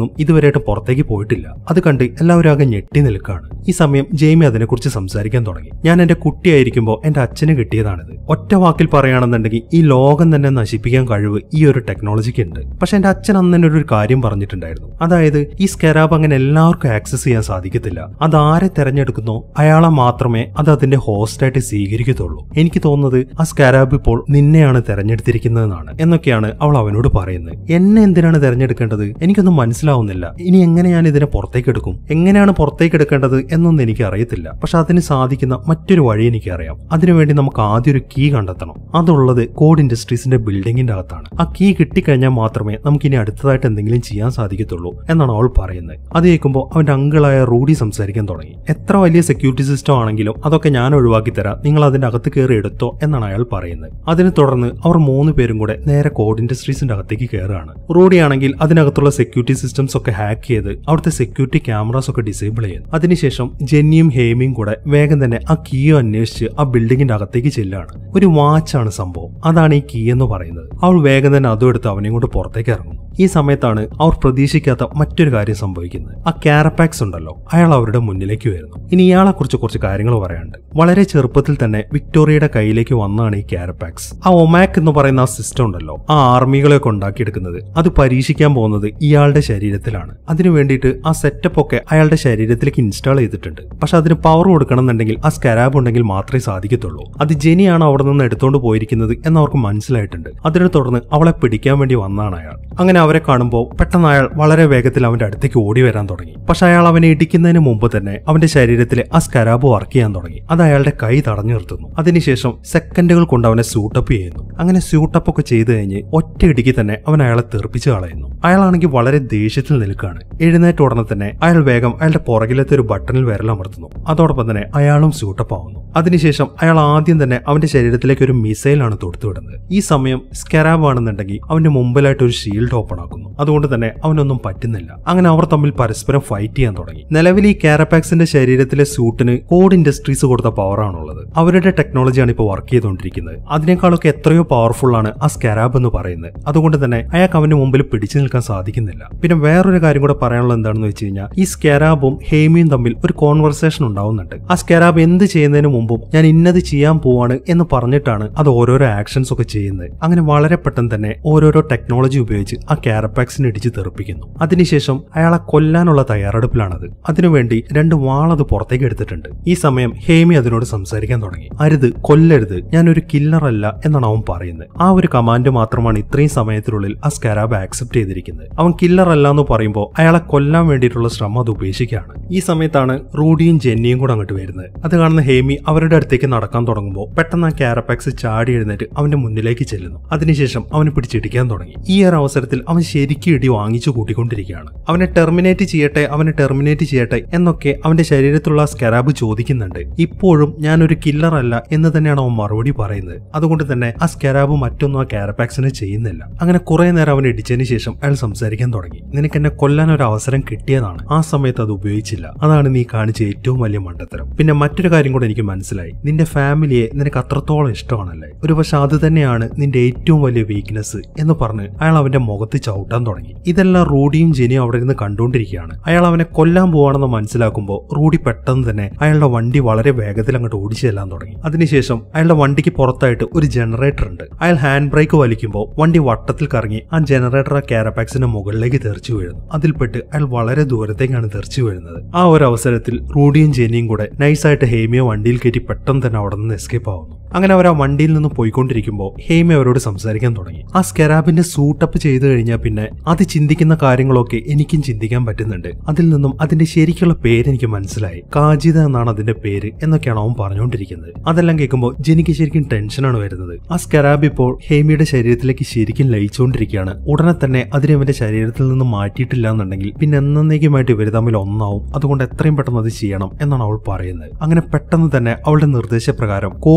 ഇതുവരെയായിട്ട് പുറത്തേക്ക് പോയിട്ടില്ല. അത് കണ്ട് എല്ലാവരും ആകെ ഞെട്ടി നിൽക്കുകയാണ്. ഈ സമയം ജെയ്മി അതിനെക്കുറിച്ച് സംസാരിക്കാൻ തുടങ്ങി. ഞാൻ എന്റെ കുട്ടിയായിരിക്കുമ്പോൾ എന്റെ അച്ഛന് കിട്ടിയതാണിത്. ഒറ്റ വാക്കിൽ പറയുകയാണെന്നുണ്ടെങ്കിൽ ഈ ലോകം തന്നെ നശിപ്പിക്കാൻ കഴിവ് ഈ ഒരു ടെക്നോളജിക്ക് ഉണ്ട്. പക്ഷെ എന്റെ അച്ഛൻ അന്ന് തന്നെ ഒരു കാര്യം പറഞ്ഞിട്ടുണ്ടായിരുന്നു. അതായത് ഈ സ്കരാബ് അങ്ങനെ എല്ലാവർക്കും ആക്സസ് ചെയ്യാൻ സാധിക്കത്തില്ല. അത് ആരെ തെരഞ്ഞെടുക്കുന്നോ അയാളെ മാത്രമേ അത് അതിന്റെ ഹോസ്റ്റായിട്ട് സ്വീകരിക്കത്തുള്ളൂ. എനിക്ക് തോന്നുന്നത് ആ സ്കരാബ് ഇപ്പോൾ നിന്നെയാണ് തെരഞ്ഞെടുത്തിരിക്കുന്നതെന്നാണ് എന്നൊക്കെയാണ് അവൾ അവനോട് പറയുന്നത്. എന്നെ എന്തിനാണ് തെരഞ്ഞെടുക്കേണ്ടത്? എനിക്കൊന്നും മനസ്സിലാവുന്നില്ല. ഇനി എങ്ങനെ ഞാൻ ഇതിനെ പുറത്തേക്ക് എടുക്കും? എങ്ങനെയാണ് പുറത്തേക്ക് എടുക്കേണ്ടത് എന്നൊന്നും എനിക്ക് അറിയത്തില്ല. പക്ഷെ അതിന് സാധിക്കുന്ന മറ്റൊരു വഴി എനിക്കറിയാം. അതിനുവേണ്ടി നമുക്ക് ആദ്യം ഒരു കീ കണ്ടെത്തണം. അതുള്ളത് കോഡ് ഇൻഡസ്ട്രീസിന്റെ ബിൽഡിങ്ങിന്റെ അകത്താണ്. ആ കീ കിട്ടിക്കഴിഞ്ഞാൽ മാത്രമേ നമുക്ക് ഇനി അടുത്തതായിട്ട് എന്തെങ്കിലും ചെയ്യാൻ സാധിക്കത്തുള്ളൂ എന്നാണ് അവൾ പറയുന്നത്. അത് കേൾക്കുമ്പോൾ അവന്റെ അങ്കിളായ റൂഡി സംസാരിക്കാൻ തുടങ്ങി. എത്ര വലിയ സെക്യൂരിറ്റി സിസ്റ്റം ആണെങ്കിലും അതൊക്കെ ഞാൻ ഒഴിവാക്കി തരാം, നിങ്ങൾ അതിന്റെ അകത്ത് കയറി എടുത്തോ എന്നാണ് അയാൾ പറയുന്നത്. അതിനെ തുടർന്ന് അവർ മൂന്ന് പേരും കൂടെ നേരെ കോഡ് ഇൻഡസ്ട്രീസിന്റെ അകത്തേക്ക് കയറുകയാണ്. റൂഡി ആണെങ്കിൽ അതിനകത്തുള്ള സെക്യൂരിറ്റി സിസ്റ്റംസ് ഒക്കെ ഹാക്ക് ചെയ്ത് അവിടുത്തെ സെക്യൂരിറ്റി ക്യാമറാസ് ഒക്കെ ഡിസേബിൾ ചെയ്യുന്നു. അതിനുശേഷം ജെന്നിയും ഹേമിയും കൂടെ വേഗം തന്നെ ആ കീയോ അന്വേഷിച്ച് ആ ബിൽഡിങ്ങിന്റെ അകത്തേക്ക് ചെല്ലുകയാണ്. ഒരു വാച്ചാണ് സംഭവം. അതാണ് ഈ കീ എന്ന് പറയുന്നത്. അവൾ വേഗം തന്നെ അതും എടുത്ത് അവനെയും കൊണ്ട് പുറത്തേക്ക് ഇറങ്ങുന്നു. ഈ സമയത്താണ് അവർ പ്രതീക്ഷിക്കാത്ത മറ്റൊരു കാര്യം സംഭവിക്കുന്നത്. ആ കാരപാക്സ് ഉണ്ടല്ലോ, അയാൾ അവരുടെ മുന്നിലേക്ക് വരുന്നു. ഇനി ഇയാളെ കുറിച്ച് കുറച്ച് കാര്യങ്ങൾ പറയാനുണ്ട്. വളരെ ചെറുപ്പത്തിൽ തന്നെ വിക്ടോറിയയുടെ കയ്യിലേക്ക് വന്നാണ് ഈ കാരപാക്സ്. ആ ഒമാക് എന്ന് പറയുന്ന ആ സിസ്റ്റം ഉണ്ടല്ലോ, ആ ആർമികളെയൊക്കെ ഉണ്ടാക്കിയെടുക്കുന്നത്, അത് പരീക്ഷിക്കാൻ പോകുന്നത് ഇയാളുടെ ശരീരത്തിലാണ്. അതിനു വേണ്ടിയിട്ട് ആ സെറ്റപ്പ് ഒക്കെ അയാളുടെ ശരീരത്തിലേക്ക് ഇൻസ്റ്റാൾ ചെയ്തിട്ടുണ്ട്. പക്ഷെ അതിന് പവർ കൊടുക്കണം എന്നുണ്ടെങ്കിൽ ആ സ്കരാബ് ഉണ്ടെങ്കിൽ മാത്രമേ സാധിക്കത്തുള്ളൂ. അത് ജെനിയാണ് അവിടെ നിന്ന് എടുത്തുകൊണ്ട് പോയിരിക്കുന്നത് എന്ന് അവർക്ക് മനസ്സിലായിട്ടുണ്ട്. അതിനെ തുടർന്ന് അവളെ പിടിക്കാൻ വേണ്ടി വന്നാണ് അയാൾ. അങ്ങനെ അവരെ കാണുമ്പോൾ പെട്ടെന്ന് അയാൾ വളരെ വേഗത്തിൽ അവന്റെ അടുത്തേക്ക് ഓടി വരാൻ തുടങ്ങി. പക്ഷെ അയാൾ അവനെ ഇടിക്കുന്നതിന് മുമ്പ് തന്നെ അവന്റെ ശരീരത്തിലെ ആ സ്കരാബ് വർക്ക് ചെയ്യാൻ തുടങ്ങി. അത് അയാളുടെ കൈ തടഞ്ഞു നിർത്തുന്നു. അതിനുശേഷം സെക്കൻഡുകൾ കൊണ്ട് അവനെ സ്യൂട്ടപ്പ് ചെയ്യുന്നു. അങ്ങനെ സ്യൂട്ടപ്പ് ഒക്കെ ചെയ്തു കഴിഞ്ഞ് ഒറ്റ ഇടിക്ക് തന്നെ അവൻ അയാളെ തെറിപ്പിച്ച് കളയുന്നു. അയാളാണെങ്കിൽ വളരെ ദേഷ്യത്തിൽ നിൽക്കുകയാണ്. എഴുന്നേറ്റ ഉടനെ തന്നെ അയാൾ വേഗം അയാളുടെ പുറകിലത്തെ ഒരു ബട്ടണിൽ വിരലമർത്തുന്നു. അതോടൊപ്പം തന്നെ അയാളും സ്യൂട്ടപ്പ് ആവുന്നു. അതിനുശേഷം അയാൾ ആദ്യം തന്നെ അവന്റെ ശരീരത്തിലേക്ക് ഒരു മിസൈലാണ് തൊടുത്തുവിടുന്നത്. ഈ സമയം സ്കരാബ് ആണെന്നുണ്ടെങ്കിൽ അവന്റെ മുമ്പിലായിട്ട് ഒരു ഷീൽഡ് ഓപ്പൺ ആക്കുന്നു. അതുകൊണ്ട് തന്നെ അവനൊന്നും പറ്റുന്നില്ല. അങ്ങനെ അവർ തമ്മിൽ പരസ്പരം ഫൈറ്റ് ചെയ്യാൻ തുടങ്ങി. നിലവിൽ ഈ കാരപാക്സിന്റെ ശരീരത്തിലെ സ്യൂട്ടിന് കോഡ് ഇൻഡസ്ട്രീസ് കൊടുത്ത പവറാണുള്ളത്. അവരുടെ ടെക്നോളജിയാണ് ഇപ്പോൾ വർക്ക് ചെയ്തുകൊണ്ടിരിക്കുന്നത്. അതിനേക്കാളൊക്കെ എത്രയോ പവർഫുൾ ആണ് ആ സ്കരാബ് എന്ന് പറയുന്നത്. അതുകൊണ്ട് തന്നെ അയാൾക്ക് അവന്റെ മുമ്പിൽ പിടിച്ചു നിൽക്കാൻ സാധിക്കുന്നില്ല. പിന്നെ വേറൊരു കാര്യം കൂടെ പറയാനുള്ളത് എന്താണെന്ന് വെച്ച് കഴിഞ്ഞാൽ, ഈ സ്കരാബും ഹേമിയും തമ്മിൽ ഒരു കോൺവെർസേഷൻ ഉണ്ടാവുന്നുണ്ട്. ആ സ്കരാബ് എന്ത് ചെയ്യുന്നതിന് മുമ്പും ഞാൻ ഇന്നത് ചെയ്യാൻ പോവാണ് എന്ന് പറഞ്ഞിട്ടാണ് അത് ഓരോരോ ആക്ഷൻസ് ഒക്കെ ചെയ്യുന്നത്. അങ്ങനെ വളരെ പെട്ടെന്ന് തന്നെ ഓരോരോ ടെക്നോളജി ഉപയോഗിച്ച് ആ കാരപാക്സിനെ ഇടിച്ച് തെറിപ്പിക്കുന്നു. അതിനുശേഷം അയാളെ കൊല്ലാനുള്ള തയ്യാറെടുപ്പിലാണത്. അതിനുവേണ്ടി രണ്ട് വാളത് പുറത്തേക്ക് എടുത്തിട്ടുണ്ട്. ഈ സമയം ഹേമി അതിനോട് സംസാരിക്കാൻ തുടങ്ങി. അരുത്, കൊല്ലരുത്, ഞാനൊരു കില്ലർ അല്ല എന്നാണ് അവൻ പറയുന്നത്. ആ ഒരു കമാൻഡ് മാത്രമാണ് ഇത്രയും സമയത്തിനുള്ളിൽ ആ സ്കരാബ് ആക്സെപ്റ്റ് ചെയ്തിരിക്കുന്നത്. അവൻ കില്ലർ അല്ല എന്ന് പറയുമ്പോൾ അയാളെ കൊല്ലാൻ വേണ്ടിയിട്ടുള്ള ശ്രമം അത് ഉപേക്ഷിക്കുകയാണ്. ഈ സമയത്താണ് റൂഡിയും ജെന്നിയും കൂടെ അങ്ങോട്ട് വരുന്നത്. അത് കാണുന്ന ഹേമി അവരുടെ അടുത്തേക്ക് നടക്കാൻ തുടങ്ങുമ്പോൾ പെട്ടെന്ന് ആ കാരപാക്സ് ചാടി എഴുന്നേറ്റ് അവന്റെ മുന്നിലേക്ക് ചെല്ലുന്നു. അതിനുശേഷം അവനെ പിടിച്ചിടിക്കാൻ തുടങ്ങി. ഈ ഒരു അവസരത്തിൽ അവൻ ശരിക്കും ഇടി വാങ്ങിച്ചു കൂട്ടിക്കൊണ്ടിരിക്കുകയാണ്. അവനെ ടെർമിനേറ്റ് ചെയ്യട്ടെ, അവനെ ടെർമിനേറ്റ് ചെയ്യട്ടെ എന്നൊക്കെ അവന്റെ ശരീരത്തിലുള്ള സ്കരാബ് ചോദിക്കുന്നുണ്ട്. ഇപ്പോഴും ഞാനൊരു കില്ലർ അല്ല എന്ന് തന്നെയാണ് അവൻ മറുപടി പറയുന്നത്. അതുകൊണ്ട് തന്നെ ആ സ്കരാബ് മറ്റൊന്നും ആ കാരപാക്സിനെ ചെയ്യുന്നില്ല. അങ്ങനെ കുറെ നേരം അവൻ ഇടിച്ചതിന് ശേഷം അയാൾ സംസാരിക്കാൻ തുടങ്ങി. നിനക്ക് എന്നെ കൊല്ലാൻ ഒരു അവസരം കിട്ടിയതാണ്, ആ സമയത്ത് അത് ഉപയോഗിച്ചില്ല. അതാണ് നീ കാണിച്ച ഏറ്റവും വലിയ മണ്ടത്തരം. പിന്നെ മറ്റൊരു കാര്യം കൂടെ എനിക്ക് മനസ്സിലായി, നിന്റെ ഫാമിലിയെ നിനക്ക് അത്രത്തോളം ഇഷ്ടമാണല്ലേ, ഒരു പക്ഷെ അത് തന്നെയാണ് നിന്റെ ഏറ്റവും വലിയ വീക്ക്നെസ് എന്ന് പറഞ്ഞ് അയാൾ അവന്റെ മുഖത്ത് ചവിട്ടാൻ തുടങ്ങി. ഇതെല്ലാം റൂഡിയും ജെനിയും അവിടെ ഇരുന്ന് കണ്ടുകൊണ്ടിരിക്കുകയാണ്. അയാൾ അവനെ കൊല്ലാൻ പോവാണെന്ന് മനസ്സിലാക്കുമ്പോൾ റൂഡി പെട്ടെന്ന് തന്നെ അയാളുടെ വണ്ടി വളരെ വേഗത്തിൽ അങ്ങോട്ട് ഓടിച്ചു ചെല്ലാൻ തുടങ്ങി. അതിനുശേഷം അയാളുടെ വണ്ടിക്ക് പുറത്തായിട്ട് ഒരു ജനറേറ്റർ ഉണ്ട്. അയാൾ ഹാൻഡ് ബ്രേക്ക് വലിക്കുമ്പോൾ വണ്ടി വട്ടത്തിൽ കറങ്ങി ആ ജനറേറ്റർ ആ കാരപാക്സിന്റെ മുകളിലേക്ക് തെറിച്ചു വീഴുന്നു. അതിൽപ്പെട്ട് അയാൾ വളരെ ദൂരത്തേക്കാണ് തെറിച്ചു വീഴുന്നത്. ആ ഒരു അവസരത്തിൽ റൂഡിയും ജെനിയും കൂടെ നൈസായിട്ട് ഹേമിയെ വണ്ടിയിൽ കയറ്റി പെട്ടെന്ന് തന്നെ അവിടെ നിന്ന് എസ്കേപ്പ് ആവുന്നു. അങ്ങനെ അവർ ആ വണ്ടിയിൽ നിന്ന് പോയിക്കൊണ്ടിരിക്കുമ്പോൾ ഹേമി അവരോട് സംസാരിക്കാൻ തുടങ്ങി. ആ സ്കരാബിന്റെ സൂട്ടപ്പ് ചെയ്തു കഴിഞ്ഞാൽ പിന്നെ അത് ചിന്തിക്കുന്ന കാര്യങ്ങളൊക്കെ എനിക്കും ചിന്തിക്കാൻ പറ്റുന്നുണ്ട്. അതിൽ നിന്നും അതിന്റെ ശരിക്കുള്ള പേര് എനിക്ക് മനസ്സിലായി, കാജിത എന്നാണ് അതിന്റെ പേര് എന്നൊക്കെയാണ് അവൻ പറഞ്ഞുകൊണ്ടിരിക്കുന്നത്. അതെല്ലാം കേൾക്കുമ്പോൾ ജെനിക്ക് ശരിക്കും ടെൻഷനാണ് വരുന്നത്. ആ സ്കരാബ് ഇപ്പോൾ ഹേമിയുടെ ശരീരത്തിലേക്ക് ശരിക്കും ലയിച്ചുകൊണ്ടിരിക്കുകയാണ്. ഉടനെ തന്നെ അതിനെ അവന്റെ ശരീരത്തിൽ നിന്ന് മാറ്റിയിട്ടില്ല എന്നുണ്ടെങ്കിൽ പിന്നെ എന്നേക്കുമായിട്ട് ഇവർ തമ്മിൽ ഒന്നാവും. അതുകൊണ്ട് എത്രയും പെട്ടെന്ന് അത് ചെയ്യണം എന്നാണ് അവൾ പറയുന്നത്. അങ്ങനെ പെട്ടെന്ന് തന്നെ അവളുടെ നിർദ്ദേശപ്രകാരം കോഡ് ഇൻഡസ്ട്രി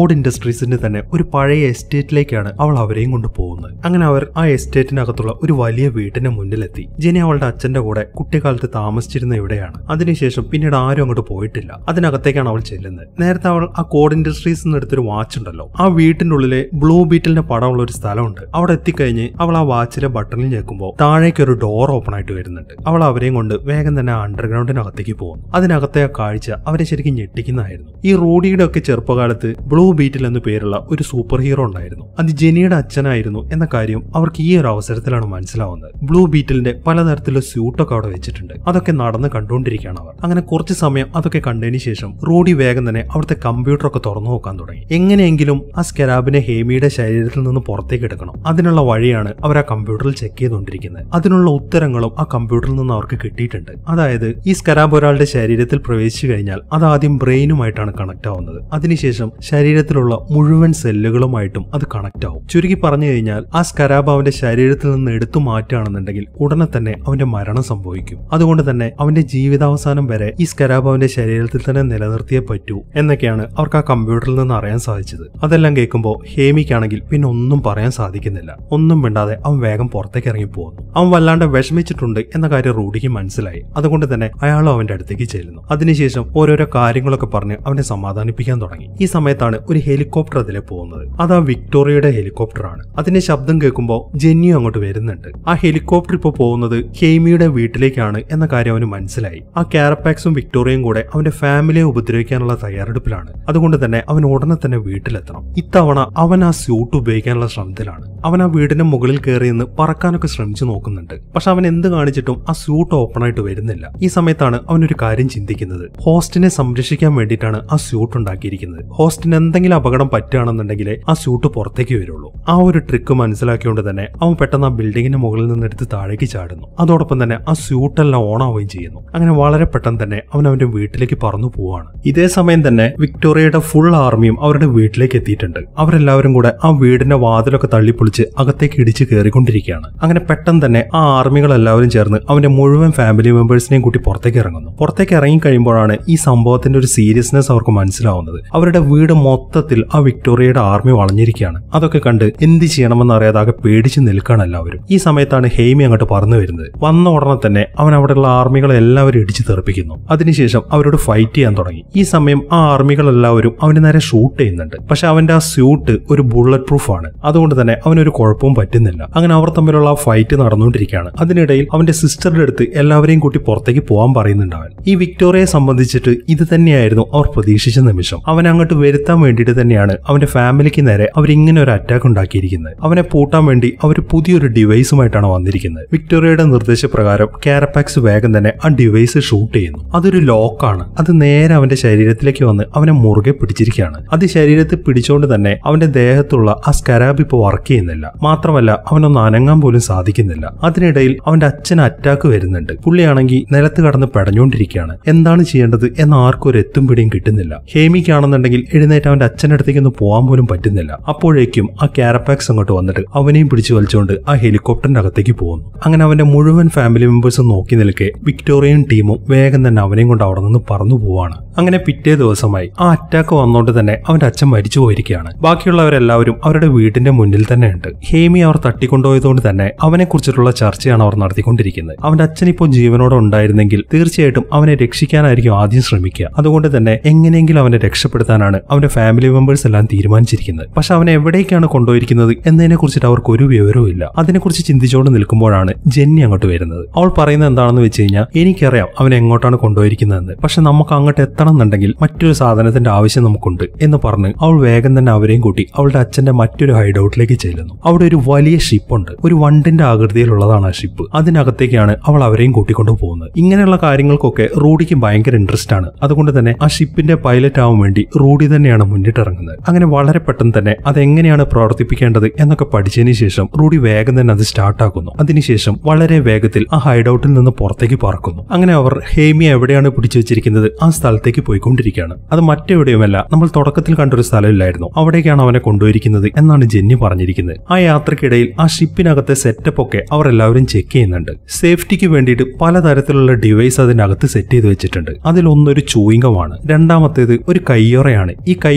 ഇൻഡസ്ട്രീസിന്റെ തന്നെ ഒരു പഴയ എസ്റ്റേറ്റിലേക്കാണ് അവൾ അവരെയും കൊണ്ട് പോകുന്നത്. അങ്ങനെ അവർ ആ എസ്റ്റേറ്റിനകത്തുള്ള ഒരു വലിയ വീട്ടിന്റെ മുന്നിലെത്തി. ജെനി അവളുടെ അച്ഛന്റെ കൂടെ കുട്ടിക്കാലത്ത് താമസിച്ചിരുന്ന ഇവിടെയാണ്. അതിനുശേഷം പിന്നീട് ആരും അങ്ങോട്ട് പോയിട്ടില്ല. അതിനകത്തേക്കാണ് അവൾ ചെല്ലുന്നത്. നേരത്തെ അവൾ ആ കോഡ് ഇൻഡസ്ട്രീസ് നിന്ന് എടുത്തൊരു വാച്ച് ഉണ്ടല്ലോ, ആ വീട്ടിന്റെ ഉള്ളിലെ ബ്ലൂ ബീറ്റിലിന്റെ പടമുള്ള ഒരു സ്ഥലമുണ്ട്. അവിടെ എത്തിക്കഴിഞ്ഞ് അവൾ ആ വാച്ചിലെ ബട്ടണിൽ ഞെക്കുമ്പോൾ താഴേക്ക് ഒരു ഡോർ ഓപ്പൺ ആയിട്ട് വരുന്നുണ്ട്. അവൾ അവരെയും കൊണ്ട് വേഗം തന്നെ അണ്ടർഗ്രൗണ്ടിനകത്തേക്ക് പോകുന്നു. അതിനകത്തെ ആ കാഴ്ച അവരെ ശരിക്കും ഞെട്ടിക്കുന്നതായിരുന്നു. ഈ റൂഡിയുടെ ഒക്കെ ചെറുപ്പകാലത്ത് ബ്ലൂ ബീറ്റിൽ എന്ന് പേരുള്ള ഒരു സൂപ്പർ ഹീറോ ഉണ്ടായിരുന്നു. അത് ജെനിയുടെ അച്ഛനായിരുന്നു എന്ന കാര്യം അവർക്ക് ഈ ഒരു അവസരത്തിലാണ് മനസ്സിലാവുന്നത്. ബ്ലൂ ബീറ്റിലിന്റെ പലതരത്തിലുള്ള സ്യൂട്ടൊക്കെ അവിടെ വെച്ചിട്ടുണ്ട്. അതൊക്കെ നടന്ന് കണ്ടുകൊണ്ടിരിക്കുകയാണ് അവർ. അങ്ങനെ കുറച്ച് സമയം അതൊക്കെ കണ്ടതിന് ശേഷം റൂഡി വേഗം തന്നെ അവിടുത്തെ കമ്പ്യൂട്ടറൊക്കെ തുറന്നു നോക്കാൻ തുടങ്ങി. എങ്ങനെയെങ്കിലും ആ സ്കരാബിനെ ഹേമിയുടെ ശരീരത്തിൽ നിന്ന് പുറത്തേക്ക് എടുക്കണം. അതിനുള്ള വഴിയാണ് അവർ ആ കമ്പ്യൂട്ടറിൽ ചെക്ക് ചെയ്തുകൊണ്ടിരിക്കുന്നത്. അതിനുള്ള ഉത്തരങ്ങളും ആ കമ്പ്യൂട്ടറിൽ നിന്ന് അവർക്ക് കിട്ടിയിട്ടുണ്ട്. അതായത് ഈ സ്കരാബ് ഒരാളുടെ ശരീരത്തിൽ പ്രവേശിച്ചു കഴിഞ്ഞാൽ അത് ആദ്യം ബ്രെയിനുമായിട്ടാണ് കണക്ട് ആവുന്നത്. അതിനുശേഷം ശരീരത്തിലുള്ള മുഴുവൻ സെല്ലുകളുമായിട്ടും അത് കണക്ട് ആവും. ചുരുക്കി പറഞ്ഞു കഴിഞ്ഞാൽ ആ സ്കരാബ് അവന്റെ ശരീരത്തിൽ നിന്ന് എടുത്തു മാറ്റുകയാണെന്നുണ്ടെങ്കിൽ ഉടനെ തന്നെ അവന്റെ മരണം സംഭവിക്കും. അതുകൊണ്ട് തന്നെ അവന്റെ ജീവിതാവസാനം വരെ ഈ സ്കരാബ് അവന്റെ ശരീരത്തിൽ തന്നെ നിലനിർത്തിയേ പറ്റൂ എന്നൊക്കെയാണ് അവർക്ക് ആ കമ്പ്യൂട്ടറിൽ നിന്ന് അറിയാൻ സാധിച്ചത്. അതെല്ലാം കേൾക്കുമ്പോൾ ഹേമിക്കാണെങ്കിൽ പിന്നെ ഒന്നും പറയാൻ സാധിക്കുന്നില്ല. ഒന്നും മിണ്ടാതെ അവൻ വേഗം പുറത്തേക്ക് ഇറങ്ങി പോകുന്നു. അവൻ വല്ലാണ്ട് വിഷമിച്ചിട്ടുണ്ട് എന്ന കാര്യം റൂഡിക്ക് മനസ്സിലായി. അതുകൊണ്ട് തന്നെ അയാളും അവന്റെ അടുത്തേക്ക് ചെല്ലുന്നു. അതിനുശേഷം ഓരോരോ കാര്യങ്ങളൊക്കെ പറഞ്ഞ് അവനെ സമാധാനിപ്പിക്കാൻ തുടങ്ങി. ഈ സമയത്താണ് ഒരു ഹെലികോപ്റ്റർ അതിലെ പോകുന്നത്. അത് ആ വിക്ടോറിയയുടെ ഹെലികോപ്റ്റർ ആണ്. അതിന്റെ ശബ്ദം കേൾക്കുമ്പോൾ ജെന്നിയും അങ്ങോട്ട് വരുന്നുണ്ട്. ആ ഹെലികോപ്റ്റർ ഇപ്പോൾ പോകുന്നത് ഹേമിയുടെ വീട്ടിലേക്കാണ് എന്ന കാര്യം അവന് മനസ്സിലായി. ആ കാരപ്പാക്സും വിക്ടോറിയയും കൂടെ അവന്റെ ഫാമിലിയെ ഉപദ്രവിക്കാനുള്ള തയ്യാറെടുപ്പിലാണ്. അതുകൊണ്ട് തന്നെ അവൻ ഉടനെ തന്നെ വീട്ടിലെത്തണം. ഇത്തവണ അവൻ ആ സ്യൂട്ട് ഉപയോഗിക്കാനുള്ള ശ്രമത്തിലാണ്. അവൻ ആ വീടിന്റെ മുകളിൽ കയറി നിന്ന് പറക്കാനൊക്കെ ശ്രമിച്ചു നോക്കുന്നുണ്ട്. പക്ഷെ അവൻ എന്ത് കാണിച്ചിട്ടും ആ സ്യൂട്ട് ഓപ്പൺ ആയിട്ട് വരുന്നില്ല. ഈ സമയത്താണ് അവനൊരു കാര്യം ചിന്തിക്കുന്നത്. ഹോസ്റ്റിനെ സംരക്ഷിക്കാൻ വേണ്ടിയിട്ടാണ് ആ സ്യൂട്ട് ഉണ്ടാക്കിയിരിക്കുന്നത്. ഹോസ്റ്റിന് എന്തെങ്കിലും അപകടം പറ്റുകയാണെന്നുണ്ടെങ്കിൽ ആ സ്യൂട്ട് പുറത്തേക്ക് വരുള്ളൂ. ആ ഒരു ട്രിക്ക് മനസ്സിലാക്കിയോണ്ട് തന്നെ അവൻ പെട്ടെന്ന് ആ ബിൽഡിങ്ങിന്റെ മുകളിൽ നിന്ന് എടുത്ത് താഴേക്ക് ചാടുന്നു. അതോടൊപ്പം തന്നെ ആ സ്യൂട്ടെല്ലാം ഓൺ ആവുകയും ചെയ്യുന്നു. അങ്ങനെ വളരെ പെട്ടെന്ന് തന്നെ അവൻ അവന്റെ വീട്ടിലേക്ക് പറന്നു പോവാണ്. ഇതേ സമയം തന്നെ വിക്ടോറിയയുടെ ഫുൾ ആർമിയും അവരുടെ വീട്ടിലേക്ക് എത്തിയിട്ടുണ്ട്. അവരെല്ലാവരും കൂടെ ആ വീടിന്റെ വാതിലൊക്കെ തള്ളിപ്പൊളിച്ച് അകത്തേക്ക് ഇടിച്ച് കയറിക്കൊണ്ടിരിക്കുകയാണ്. അങ്ങനെ പെട്ടെന്ന് തന്നെ ആ ആർമികൾ എല്ലാവരും ചേർന്ന് അവന്റെ മുഴുവൻ ഫാമിലി മെമ്പേഴ്സിനെയും കൂട്ടി പുറത്തേക്ക് ഇറങ്ങുന്നു. പുറത്തേക്ക് ഇറങ്ങി കഴിയുമ്പോഴാണ് ഈ സംഭവത്തിന്റെ ഒരു സീരിയസ്നെസ് അവർക്ക് മനസ്സിലാവുന്നത്. അവരുടെ വീട് മൊത്തത്തിൽ ആ വിക്ടോറിയയുടെ ആർമി വളഞ്ഞിരിക്കുകയാണ്. അതൊക്കെ കണ്ട് എന്ത് ചെയ്യണമെന്ന് അറിയാതെ പേടിച്ച് നിൽക്കുകയാണ് എല്ലാവരും. ഈ സമയത്താണ് ഹേമി അങ്ങോട്ട് പറന്നു വരുന്നത്. വന്ന ഉടനെ തന്നെ അവൻ അവിടെയുള്ള ആർമികളെ എല്ലാവരും ഇടിച്ചു തെറിപ്പിക്കുന്നു. അതിനുശേഷം അവരോട് ഫൈറ്റ് ചെയ്യാൻ തുടങ്ങി. ഈ സമയം ആ ആർമികൾ എല്ലാവരും അവന് നേരെ ഷൂട്ട് ചെയ്യുന്നുണ്ട്. പക്ഷെ അവന്റെ ആ സ്യൂട്ട് ഒരു ബുള്ളറ്റ് പ്രൂഫ് ആണ്. അതുകൊണ്ട് തന്നെ അവനൊരു കുഴപ്പവും പറ്റുന്നില്ല. അങ്ങനെ അവർ തമ്മിലുള്ള ആ ഫൈറ്റ് നടന്നുകൊണ്ടിരിക്കുകയാണ്. അതിനിടയിൽ അവന്റെ സിസ്റ്ററുടെ അടുത്ത് എല്ലാവരെയും കൂട്ടി പുറത്തേക്ക് പോകാൻ പറയുന്നുണ്ട് അവൻ. ഈ വിക്ടോറിയയെ സംബന്ധിച്ചിട്ട് ഇത് തന്നെയായിരുന്നു അവർ പ്രതീക്ഷിച്ച നിമിഷം. അവൻ അങ്ങോട്ട് വരുത്താൻ വേണ്ടിയിട്ട് തന്നെയാണ് അവന്റെ ഫാമിലിക്ക് നേരെ അവരിങ്ങനെ ഒരു അറ്റാക്ക് ഉണ്ടാക്കിയിരിക്കുന്നത്. അവനെ പൂട്ടാൻ വേണ്ടി അവർ പുതിയൊരു ഡിവൈസുമായിട്ടാണ് വന്നിരിക്കുന്നത്. വിക്ടോറിയയുടെ നിർദ്ദേശപ്രകാരം കാരപ്പാക്സ് വേഗം തന്നെ ആ ഡിവൈസ് ഷൂട്ട് ചെയ്യുന്നു. അതൊരു ലോക്കാണ്. അത് നേരെ അവന്റെ ശരീരത്തിലേക്ക് വന്ന് അവനെ മുറുകെ പിടിച്ചിരിക്കുകയാണ്. അത് ശരീരത്തിൽ പിടിച്ചുകൊണ്ട് തന്നെ അവന്റെ ദേഹത്തുള്ള ആ സ്കരാബ് ഇപ്പോൾ വർക്ക് ചെയ്യുന്നില്ല. മാത്രമല്ല അവനൊന്ന് അനങ്ങാൻ പോലും സാധിക്കുന്നില്ല. അതിനിടയിൽ അവന്റെ അച്ഛന് അറ്റാക്ക് വരുന്നുണ്ട്. പുള്ളിയാണെങ്കിൽ നിലത്ത് കടന്ന് പെടഞ്ഞുകൊണ്ടിരിക്കുകയാണ്. എന്താണ് ചെയ്യേണ്ടത് എന്ന് ആർക്കും ഒരു എത്തും പിടിയും കിട്ടുന്നില്ല. ഹേമിക്കാണെന്നുണ്ടെങ്കിൽ എഴുന്നേറ്റ് അവന്റെ അച്ഛൻ്റെ അടുത്തേക്ക് ഒന്ന് പോകാൻ പോലും പറ്റുന്നില്ല. അപ്പോഴേക്കും ആ കാരപ്പാക്സ് അങ്ങോട്ട് വന്നിട്ട് അവനെയും പിടിച്ചു വലിച്ചുകൊണ്ട് ആ ഹെലികോപ്റ്ററിന്റെ അകത്തേക്ക് പോകുന്നു. അങ്ങനെ അവന്റെ മുഴുവൻ ഫാമിലി മെമ്പേഴ്സും നോക്കി നിൽക്കെ വിക്ടോറിയൻ ടീമും വേഗം തന്നെ അവനെയും കൊണ്ട് അവിടെ നിന്ന് പറന്നു പോവാണ്. അങ്ങനെ പിറ്റേ ദിവസമായി ആ അറ്റാക്ക് വന്നുകൊണ്ട് തന്നെ അവന്റെ അച്ഛൻ മരിച്ചു പോയിരിക്കുകയാണ്. ബാക്കിയുള്ളവരെല്ലാവരും അവരുടെ വീടിന്റെ മുന്നിൽ തന്നെ ഉണ്ട്. ഹേമി അവർ തട്ടിക്കൊണ്ടുപോയതുകൊണ്ട് തന്നെ അവനെ കുറിച്ചിട്ടുള്ള ചർച്ചയാണ് അവർ നടത്തിക്കൊണ്ടിരിക്കുന്നത്. അവന്റെ അച്ഛൻ ഇപ്പോൾ ജീവനോടെ ഉണ്ടായിരുന്നെങ്കിൽ തീർച്ചയായിട്ടും അവനെ രക്ഷിക്കാനായിരിക്കും ആദ്യം ശ്രമിക്കുക. അതുകൊണ്ട് തന്നെ എങ്ങനെയെങ്കിലും അവനെ രക്ഷപ്പെടുത്താനാണ് അവന്റെ ഫാമിലി മെമ്പേഴ്സ് എല്ലാം തീരുമാനിച്ചിരിക്കുന്നത്. പക്ഷെ അവനെ എവിടേക്കാണ് കൊണ്ടുപോയിരിക്കുന്നത് എന്നതിനെ കുറിച്ചിട്ട് അവർക്ക് ഒരു വിവരവും ഇല്ല. അതിനെക്കുറിച്ച് ചിന്തിച്ചുകൊണ്ട് നിൽക്കുമ്പോഴാണ് ജെന്നി അങ്ങോട്ട് വരുന്നത്. അവൾ പറയുന്നത് എന്താണെന്ന് വെച്ച് കഴിഞ്ഞാൽ, എനിക്കറിയാം അവൻ എങ്ങോട്ടാണ് കൊണ്ടുപോയിരിക്കുന്നതെന്ന്, പക്ഷെ നമുക്ക് അങ്ങോട്ട് എത്തണം എന്നുണ്ടെങ്കിൽ മറ്റൊരു സാധനത്തിന്റെ ആവശ്യം നമുക്കുണ്ട് എന്ന് പറഞ്ഞ് അവൾ വേഗം തന്നെ അവരെയും കൂട്ടി അവളുടെ അച്ഛന്റെ മറ്റൊരു ഹൈഡ് ഔട്ടിലേക്ക് ചെല്ലുന്നു. അവിടെ ഒരു വലിയ ഷിപ്പുണ്ട്. ഒരു വണ്ടിന്റെ ആകൃതിയിലുള്ളതാണ് ആ ഷിപ്പ്. അതിനകത്തേക്കാണ് അവൾ അവരെയും കൂട്ടിക്കൊണ്ടു പോകുന്നത്. ഇങ്ങനെയുള്ള കാര്യങ്ങൾക്കൊക്കെ റൂഡിക്ക് ഭയങ്കര ഇൻട്രസ്റ്റ് ആണ്. അതുകൊണ്ട് തന്നെ ആ ഷിപ്പിന്റെ പൈലറ്റ് ആവാൻ വേണ്ടി റൂഡി തന്നെയാണ് മുന്നിട്ടിറങ്ങുന്നത്. അങ്ങനെ വളരെ പെട്ടെന്ന് തന്നെ അതെങ്ങനെയാണ് പ്രവർത്തിപ്പിക്കേണ്ടത് എന്നൊക്കെ പഠിച്ചതിന് ശേഷം റൂഡി വേഗം തന്നെ അത് സ്റ്റാർട്ട് ആക്കുന്നു. അതിനുശേഷം വളരെ വേഗത്തിൽ ആ ഹൈഡ് ഔട്ടിൽ നിന്ന് പുറത്തേക്ക് പറക്കുന്നു. അങ്ങനെ അവർ ഹേമിയ എവിടെയാണ് പിടിച്ചു വെച്ചിരിക്കുന്നത് ആ സ്ഥലത്തേക്ക് പോയിക്കൊണ്ടിരിക്കുകയാണ്. അത് മറ്റെവിടെയുമല്ല, നമ്മൾ തുടക്കത്തിൽ കണ്ടൊരു സ്ഥലമില്ലായിരുന്നു, അവിടേക്കാണ് അവനെ കൊണ്ടുപോയിരിക്കുന്നത് എന്നാണ് ജെന്നി പറഞ്ഞിരിക്കുന്നത്. ആ യാത്രക്കിടയിൽ ആ ഷിപ്പിനകത്തെ സെറ്റപ്പ് ഒക്കെ അവർ എല്ലാവരും ചെക്ക് ചെയ്യുന്നുണ്ട്. സേഫ്റ്റിക്ക് വേണ്ടിയിട്ട് പലതരത്തിലുള്ള ഡിവൈസ് അതിനകത്ത് സെറ്റ് ചെയ്ത് വെച്ചിട്ടുണ്ട്. അതിലൊന്നൊരു ചൂയിങ്കമാണ്. രണ്ടാമത്തേത് ഒരു കയ്യൊറയാണ്. ഈ കയ്യൊറയുടെ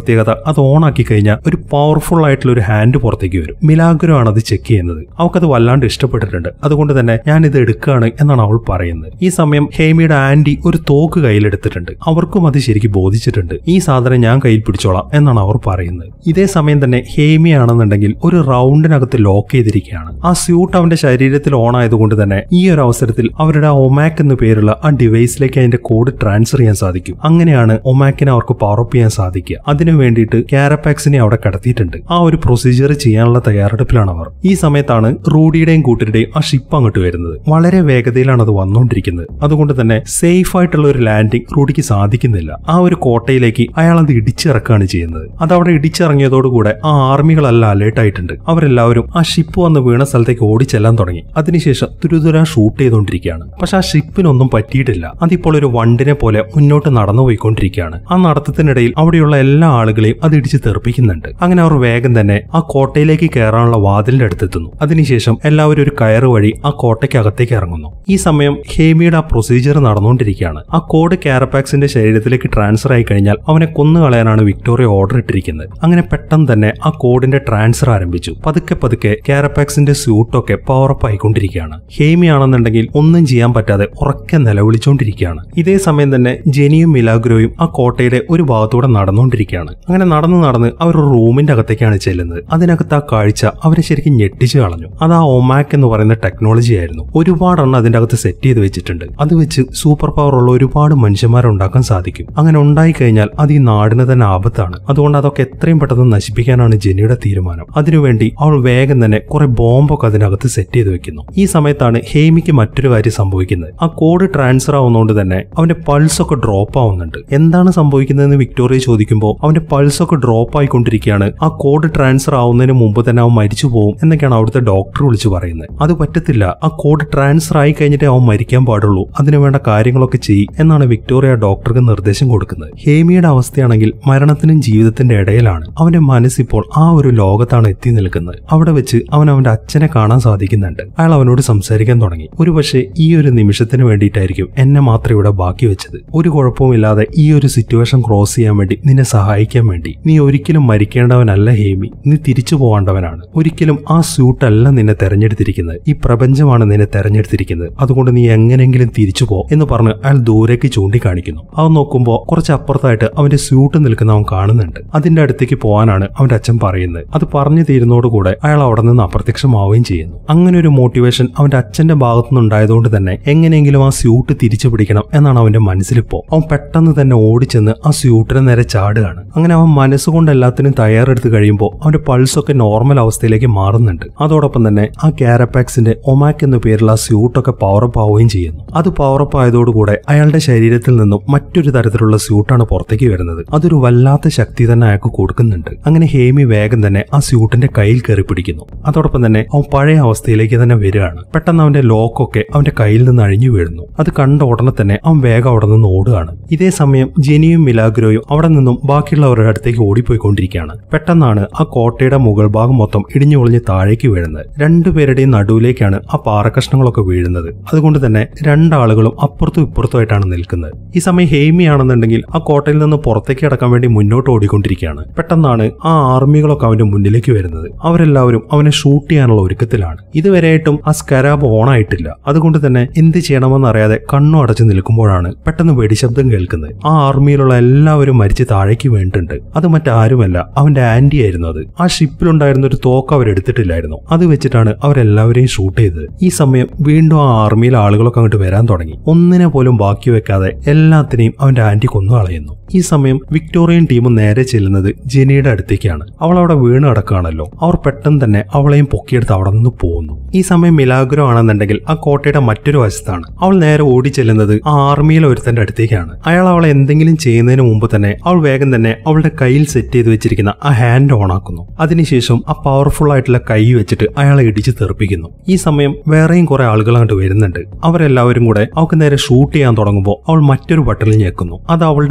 പ്രത്യേകത അത് ഓൺ ആക്കി കഴിഞ്ഞാൽ ഒരു പവർഫുൾ ആയിട്ടുള്ള ഒരു ഹാൻഡ് പുറത്തേക്ക് വരും. മിലാഗ്രോ ആണ് അത് ചെക്ക് ചെയ്യുന്നത്. അവൾക്കത് വല്ലാണ്ട് ഇഷ്ടപ്പെട്ടിട്ടുണ്ട്. അതുകൊണ്ട് തന്നെ ഞാൻ ഇത് എടുക്കുകയാണ് എന്നാണ് അവൾ പറയുന്നത്. ഈ സമയം ഹേമിയുടെ ആന്റി ഒരു തോക്ക് കയ്യിലെടുത്തിട്ടുണ്ട്. അവർക്കും അത് ശരിക്കും ബോധിച്ചിട്ടുണ്ട്. ഈ സാധനം ഞാൻ കയ്യിൽ പിടിച്ചോളാം എന്നാണ് അവർ പറയുന്നത്. ഇതേ സമയം തന്നെ ഹേമിയാണെന്നുണ്ടെങ്കിൽ ഒരു റൗണ്ടിനകത്ത് ലോക്ക് ചെയ്തിരിക്കുകയാണ്. ആ സ്യൂട്ട് അവന്റെ ശരീരത്തിൽ ഓൺ ആയതുകൊണ്ട് തന്നെ ഈ ഒരു അവസരത്തിൽ അവരുടെ ആ ഒമാക് എന്ന് പേരുള്ള ആ ഡിവൈസിലേക്ക് അതിന്റെ കോഡ് ട്രാൻസ്ഫർ ചെയ്യാൻ സാധിക്കും. അങ്ങനെയാണ് ഒമാക്കിനെ അവർക്ക് പവർ അപ്പ് ചെയ്യാൻ സാധിക്കുക. അതിനു വേണ്ടിയിട്ട് കാരപാക്സിനെ അവിടെ കടത്തിയിട്ടുണ്ട്. ആ ഒരു പ്രൊസീജിയർ ചെയ്യാനുള്ള തയ്യാറെടുപ്പിലാണ് അവർ. ഈ സമയത്താണ് റൂഡിയുടെയും കൂട്ടരുടെയും ആ ഷിപ്പ് അങ്ങോട്ട് വരുന്നത്. വളരെ വേഗതയിലാണ് അത് വന്നുകൊണ്ടിരിക്കുന്നത്. അതുകൊണ്ട് തന്നെ സേഫ് ആയിട്ടുള്ള ഒരു ലാൻഡിംഗ് റൂഡിക്ക് സാധിക്കുന്നില്ല. ആ ഒരു കോട്ടയിലേക്ക് അയാൾ അത് ഇടിച്ചിറക്കുകയാണ് ചെയ്യുന്നത്. അത് അവിടെ ഇടിച്ചിറങ്ങിയതോടുകൂടെ ആ ആർമികളെല്ലാം അലേർട്ട് ആയിട്ടുണ്ട്. അവരെല്ലാവരും ആ ഷിപ്പ് വന്ന് വീണ സ്ഥലത്തേക്ക് ഓടിച്ചെല്ലാൻ തുടങ്ങി. അതിനുശേഷം തുരുതുര ഷൂട്ട് ചെയ്തുകൊണ്ടിരിക്കുകയാണ്. പക്ഷെ ആ ഷിപ്പിനൊന്നും പറ്റിയിട്ടില്ല. അതിപ്പോൾ ഒരു വണ്ടിനെ പോലെ മുന്നോട്ട് നടന്നു പോയിക്കൊണ്ടിരിക്കുകയാണ്. ആ നടത്തത്തിനിടയിൽ അവിടെയുള്ള എല്ലാ ആളുകളെയും അത് ഇടിച്ച് തെറിപ്പിക്കുന്നുണ്ട്. അങ്ങനെ അവർ വേഗം തന്നെ ആ കോട്ടയിലേക്ക് കയറാനുള്ള വാതിലിന്റെ അടുത്തെത്തുന്നു. അതിനുശേഷം എല്ലാവരും ഒരു കയറ് വഴി ആ കോട്ടയ്ക്ക് അകത്തേക്ക് ഇറങ്ങുന്നു. ഈ സമയം ഹേമിയുടെ ആ പ്രൊസീജിയർ നടന്നുകൊണ്ടിരിക്കുകയാണ്. ആ കോഡ് കാരപാക്സിന്റെ ശരീരത്തിലേക്ക് ട്രാൻസ്ഫർ ആയി കഴിഞ്ഞാൽ അവനെ കൊന്നുകളയാനാണ് വിക്ടോറിയ ഓർഡർ ഇട്ടിരിക്കുന്നത്. അങ്ങനെ പെട്ടെന്ന് തന്നെ ആ കോഡിന്റെ ട്രാൻസ്ഫർ ആരംഭിച്ചു. പതുക്കെ പതുക്കെ കാരപാക്സിന്റെ സ്യൂട്ടൊക്കെ പവറപ്പ് ആയിക്കൊണ്ടിരിക്കുകയാണ്. ഹേമി ആണെന്നുണ്ടെങ്കിൽ ഒന്നും ചെയ്യാൻ പറ്റാതെ ഉറക്കെ നിലവിളിച്ചുകൊണ്ടിരിക്കുകയാണ്. ഇതേ സമയം തന്നെ ജെനിയും മിലാഗ്രോയും ആ കോട്ടയുടെ ഒരു ഭാഗത്തൂടെ നടന്നുകൊണ്ടിരിക്കുകയാണ്. അങ്ങനെ നടന്ന് നടന്ന് അവർ ഒരു റൂമിന്റെ അകത്തേക്കാണ് ചെല്ലുന്നത്. അതിനകത്ത് ആ കാഴ്ച അവരെ ശരിക്കും ഞെട്ടിച്ചു കളഞ്ഞു. അത് ആ ഒമാക് എന്ന് പറയുന്ന ടെക്നോളജി ആയിരുന്നു. ഒരുപാടെണ്ണം അതിന്റെ അകത്ത് സെറ്റ് ചെയ്ത് വെച്ചിട്ടുണ്ട്. അത് വെച്ച് സൂപ്പർ പവർ ഉള്ള ഒരുപാട് മനുഷ്യന്മാരെ ഉണ്ടാക്കാൻ സാധിക്കും. അങ്ങനെ ഉണ്ടായി കഴിഞ്ഞാൽ അത് ഈ നാടിന് തന്നെ ആപത്താണ്. അതുകൊണ്ട് അതൊക്കെ എത്രയും പെട്ടെന്ന് നശിപ്പിക്കാനാണ് ജെനിയുടെ തീരുമാനം. അതിനുവേണ്ടി അവൾ വേഗം തന്നെ കുറെ ബോംബൊക്കെ അതിനകത്ത് സെറ്റ് ചെയ്ത് വെക്കുന്നു. ഈ സമയത്താണ് ഹേമിക്ക് മറ്റൊരു കാര്യം സംഭവിക്കുന്നത്. ആ കോഡ് ട്രാൻസ്ഫർ ആവുന്നതുകൊണ്ട് തന്നെ അവന്റെ പൾസ് ഒക്കെ ഡ്രോപ്പ് ആവുന്നുണ്ട്. എന്താണ് സംഭവിക്കുന്നതെന്ന് വിക്ടോറിയ ചോദിക്കുമ്പോൾ അവന്റെ പൾസ് ഒക്കെ ഡ്രോപ്പ് ആയിക്കൊണ്ടിരിക്കുകയാണ്. ആ കോഡ് ട്രാൻസ്ഫർ ആവുന്നതിന് മുമ്പ് തന്നെ അവൻ മരിച്ചു പോകും എന്നൊക്കെയാണ് അവിടുത്തെ ഡോക്ടർ വിളിച്ചു പറയുന്നത്. അത് പറ്റത്തില്ല, ആ കോഡ് ട്രാൻസ്ഫർ ആയി കഴിഞ്ഞിട്ടേ അവൻ മരിക്കാൻ പാടുള്ളൂ, അതിനു വേണ്ട കാര്യങ്ങളൊക്കെ ചെയ്യും എന്നാണ് വിക്ടോറിയ ഡോക്ടർക്ക് നിർദ്ദേശം കൊടുക്കുന്നത്. ഹേമിയുടെ അവസ്ഥയാണെങ്കിൽ മരണത്തിനും ജീവിതത്തിന്റെ ഇടയിലാണ്. അവന്റെ മനസ്സിപ്പോൾ ആ ഒരു ലോകത്താണ് എത്തി നിൽക്കുന്നത്. അവിടെ വെച്ച് അവൻ അവന്റെ അച്ഛനെ കാണാൻ സാധിക്കുന്നുണ്ട്. അയാൾ അവനോട് സംസാരിക്കാൻ തുടങ്ങി. ഒരുപക്ഷെ ഈ ഒരു നിമിഷത്തിന് വേണ്ടിയിട്ടായിരിക്കും എന്നെ മാത്രം ഇവിടെ ബാക്കി വെച്ചത്. ഒരു കുഴപ്പവുമില്ലാതെ ഈ ഒരു സിറ്റുവേഷൻ ക്രോസ് ചെയ്യാൻ വേണ്ടി നിന്നെ സഹായിക്കാൻ വേണ്ടി. നീ ഒരിക്കലും മരിക്കേണ്ടവനല്ല ഹേമി, നീ തിരിച്ചു പോകേണ്ടവനാണ്. ഒരിക്കലും ആ സ്യൂട്ടല്ല നിന്നെ തെരഞ്ഞെടുത്തിരിക്കുന്നത്, ഈ പ്രപഞ്ചമാണ് നിന്നെ തെരഞ്ഞെടുത്തിരിക്കുന്നത്. അതുകൊണ്ട് നീ എങ്ങനെയെങ്കിലും തിരിച്ചു പോ എന്ന് പറഞ്ഞ് അയാൾ ദൂരേക്ക് ചൂണ്ടിക്കാണിക്കുന്നു. അവൻ നോക്കുമ്പോൾ കുറച്ച് അപ്പുറത്തായിട്ട് അവന്റെ സ്യൂട്ട് നിൽക്കുന്ന അവൻ കാണുന്നുണ്ട്. അതിന്റെ അടുത്തേക്ക് പോകാനാണ് അവന്റെ അച്ഛൻ പറയുന്നത്. അത് പറഞ്ഞു തീരുന്നതോടുകൂടെ അയാൾ അവിടെ നിന്ന് അപ്രത്യക്ഷമാവുകയും ചെയ്യുന്നു. അങ്ങനെ ഒരു മോട്ടിവേഷൻ അവന്റെ അച്ഛന്റെ ഭാഗത്തുനിന്നുണ്ടായതുകൊണ്ട് തന്നെ എങ്ങനെയെങ്കിലും ആ സ്യൂട്ട് തിരിച്ചു പിടിക്കണം എന്നാണ് അവന്റെ മനസ്സിലിപ്പോ. അവൻ പെട്ടെന്ന് തന്നെ ഓടിച്ചെന്ന് ആ സ്യൂട്ടിനെ നേരെ ചാടുകയാണ്. അങ്ങനെ അവൻ മനസ്സുകൊണ്ട് എല്ലാത്തിനും തയ്യാറെടുത്ത് കഴിയുമ്പോൾ അവന്റെ പൾസൊക്കെ നോർമൽ അവസ്ഥയിലേക്ക് മാറുന്നുണ്ട്. അതോടൊപ്പം തന്നെ ആ കാരപാക്സിന്റെ ഒമാക് എന്ന പേരുള്ള ആ സ്യൂട്ടൊക്കെ പവറപ്പ് ആവുകയും ചെയ്യുന്നു. അത് പവറപ്പ് ആയതോടുകൂടെ അയാളുടെ ശരീരത്തിൽ നിന്നും മറ്റൊരു തരത്തിലുള്ള സ്യൂട്ടാണ് പുറത്തേക്ക് വരുന്നത്. അതൊരു വല്ലാത്ത ശക്തി തന്നെ അയാൾക്ക് കൊടുക്കുന്നുണ്ട്. അങ്ങനെ ഹേമി വേഗം തന്നെ ആ സ്യൂട്ടിന്റെ കയ്യിൽ കയറി പിടിക്കുന്നു. അതോടൊപ്പം തന്നെ അവൻ പഴയ അവസ്ഥയിലേക്ക് തന്നെ വരികയാണ്. പെട്ടെന്ന് അവന്റെ ലോക്കൊക്കെ അവന്റെ കയ്യിൽ നിന്ന് അഴിഞ്ഞു വീഴുന്നു. അത് കണ്ട ഉടനെ തന്നെ അവൻ വേഗം അവിടെ നിന്ന് ഓടുകയാണ്. ഇതേ സമയം ജെനിയും മിലാഗ്രോയും അവിടെ നിന്നും ബാക്കിയുള്ളവരുടെ അടുത്തേക്ക് ഓടിപ്പോയിക്കൊണ്ടിരിക്കുകയാണ്. പെട്ടെന്നാണ് ആ കോട്ടയുടെ മുകൾ ഭാഗം മൊത്തം ഇടിഞ്ഞു പൊളിഞ്ഞ് താഴേക്ക് വീഴുന്നത്. രണ്ടുപേരുടെയും നടുവിലേക്കാണ് ആ പാറക്കഷ്ണങ്ങളൊക്കെ വീഴുന്നത്. അതുകൊണ്ട് തന്നെ രണ്ടാളുകളും അപ്പുറത്തും ഇപ്പുറത്തുമായിട്ടാണ് നിൽക്കുന്നത്. ഈ സമയം ഹേമി ആണെന്നുണ്ടെങ്കിൽ ആ കോട്ടയിൽ നിന്ന് പുറത്തേക്ക് കടക്കാൻ വേണ്ടി മുന്നോട്ട് ഓടിക്കൊണ്ടിരിക്കുകയാണ്. പെട്ടെന്നാണ് ആ ആർമികളൊക്കെ അവന്റെ മുന്നിലേക്ക് വരുന്നത്. അവരെല്ലാവരും അവനെ ഷൂട്ട് ചെയ്യാനുള്ള ഒരുക്കത്തിലാണ്. ഇതുവരെയായിട്ടും ആ സ്കരാബ് ഓൺ ആയിട്ടില്ല. അതുകൊണ്ട് തന്നെ എന്ത് ചെയ്യണമെന്ന് അറിയാതെ കണ്ണു അടച്ചു നിൽക്കുമ്പോഴാണ് പെട്ടെന്ന് വെടിശബ്ദം കേൾക്കുന്നത്. ആ ആർമിയിലുള്ള എല്ലാവരും മരിച്ച് താഴേക്ക് വീണിട്ടുണ്ട്. അത് മറ്റാരുമല്ല, അവന്റെ ആന്റി ആയിരുന്നു അത്. ആ ഷിപ്പിലുണ്ടായിരുന്ന ഒരു തോക്ക് അവരെടുത്തിട്ടില്ലായിരുന്നു. അത് വെച്ചിട്ടാണ് അവരെല്ലാവരെയും ഷൂട്ട് ചെയ്തത്. ഈ സമയം വീണ്ടും ആ ആർമിയിലെ ആളുകളൊക്കെ അങ്ങോട്ട് വരാൻ തുടങ്ങി. ഒന്നിനെ പോലും ബാക്കി വെക്കാതെ എല്ലാത്തിനെയും അവന്റെ ആന്റി കൊന്നു കളയുന്നു. ഈ സമയം വിക്ടോറിയൻ ടീം നേരെ ചെല്ലുന്നത് ജെനിയുടെ അടുത്തേക്കാണ്. അവൾ അവിടെ വീണ് കിടക്കുകയാണല്ലോ. അവർ പെട്ടെന്ന് തന്നെ അവളെയും പൊക്കിയെടുത്ത് അവിടെ നിന്ന് പോകുന്നു. ഈ സമയം മിലാഗ്രോ ആണെന്നുണ്ടെങ്കിൽ ആ കോട്ടയുടെ മറ്റൊരു വശത്താണ്. അവൾ നേരെ ഓടി ചെല്ലുന്നത് ആ ആർമിയിലെ ഒരുത്തന്റെ അടുത്തേക്കാണ്. അയാൾ അവളെ എന്തെങ്കിലും ചെയ്യുന്നതിന് മുമ്പ് തന്നെ അവൾ വേഗം തന്നെ അവളുടെ കയ്യിൽ സെറ്റ് ചെയ്ത് വെച്ചിരിക്കുന്ന ആ ഹാൻഡ് ഓൺ ആക്കുന്നു. അതിനുശേഷം ആ പവർഫുൾ ആയിട്ടുള്ള കൈ വെച്ചിട്ട് അയാളെ ഇടിച്ച് തെറിപ്പിക്കുന്നു. ഈ സമയം വേറെയും കുറെ ആളുകൾ അങ്ങോട്ട് വരുന്നുണ്ട്. അവരെല്ലാവരും കൂടെ അവൾക്ക് നേരെ ഷൂട്ട് ചെയ്യാൻ തുടങ്ങുമ്പോൾ അവൾ മറ്റൊരു ബട്ടണിൽ ഞെക്കുന്നു. അത് അവളുടെ മുന്നിൽ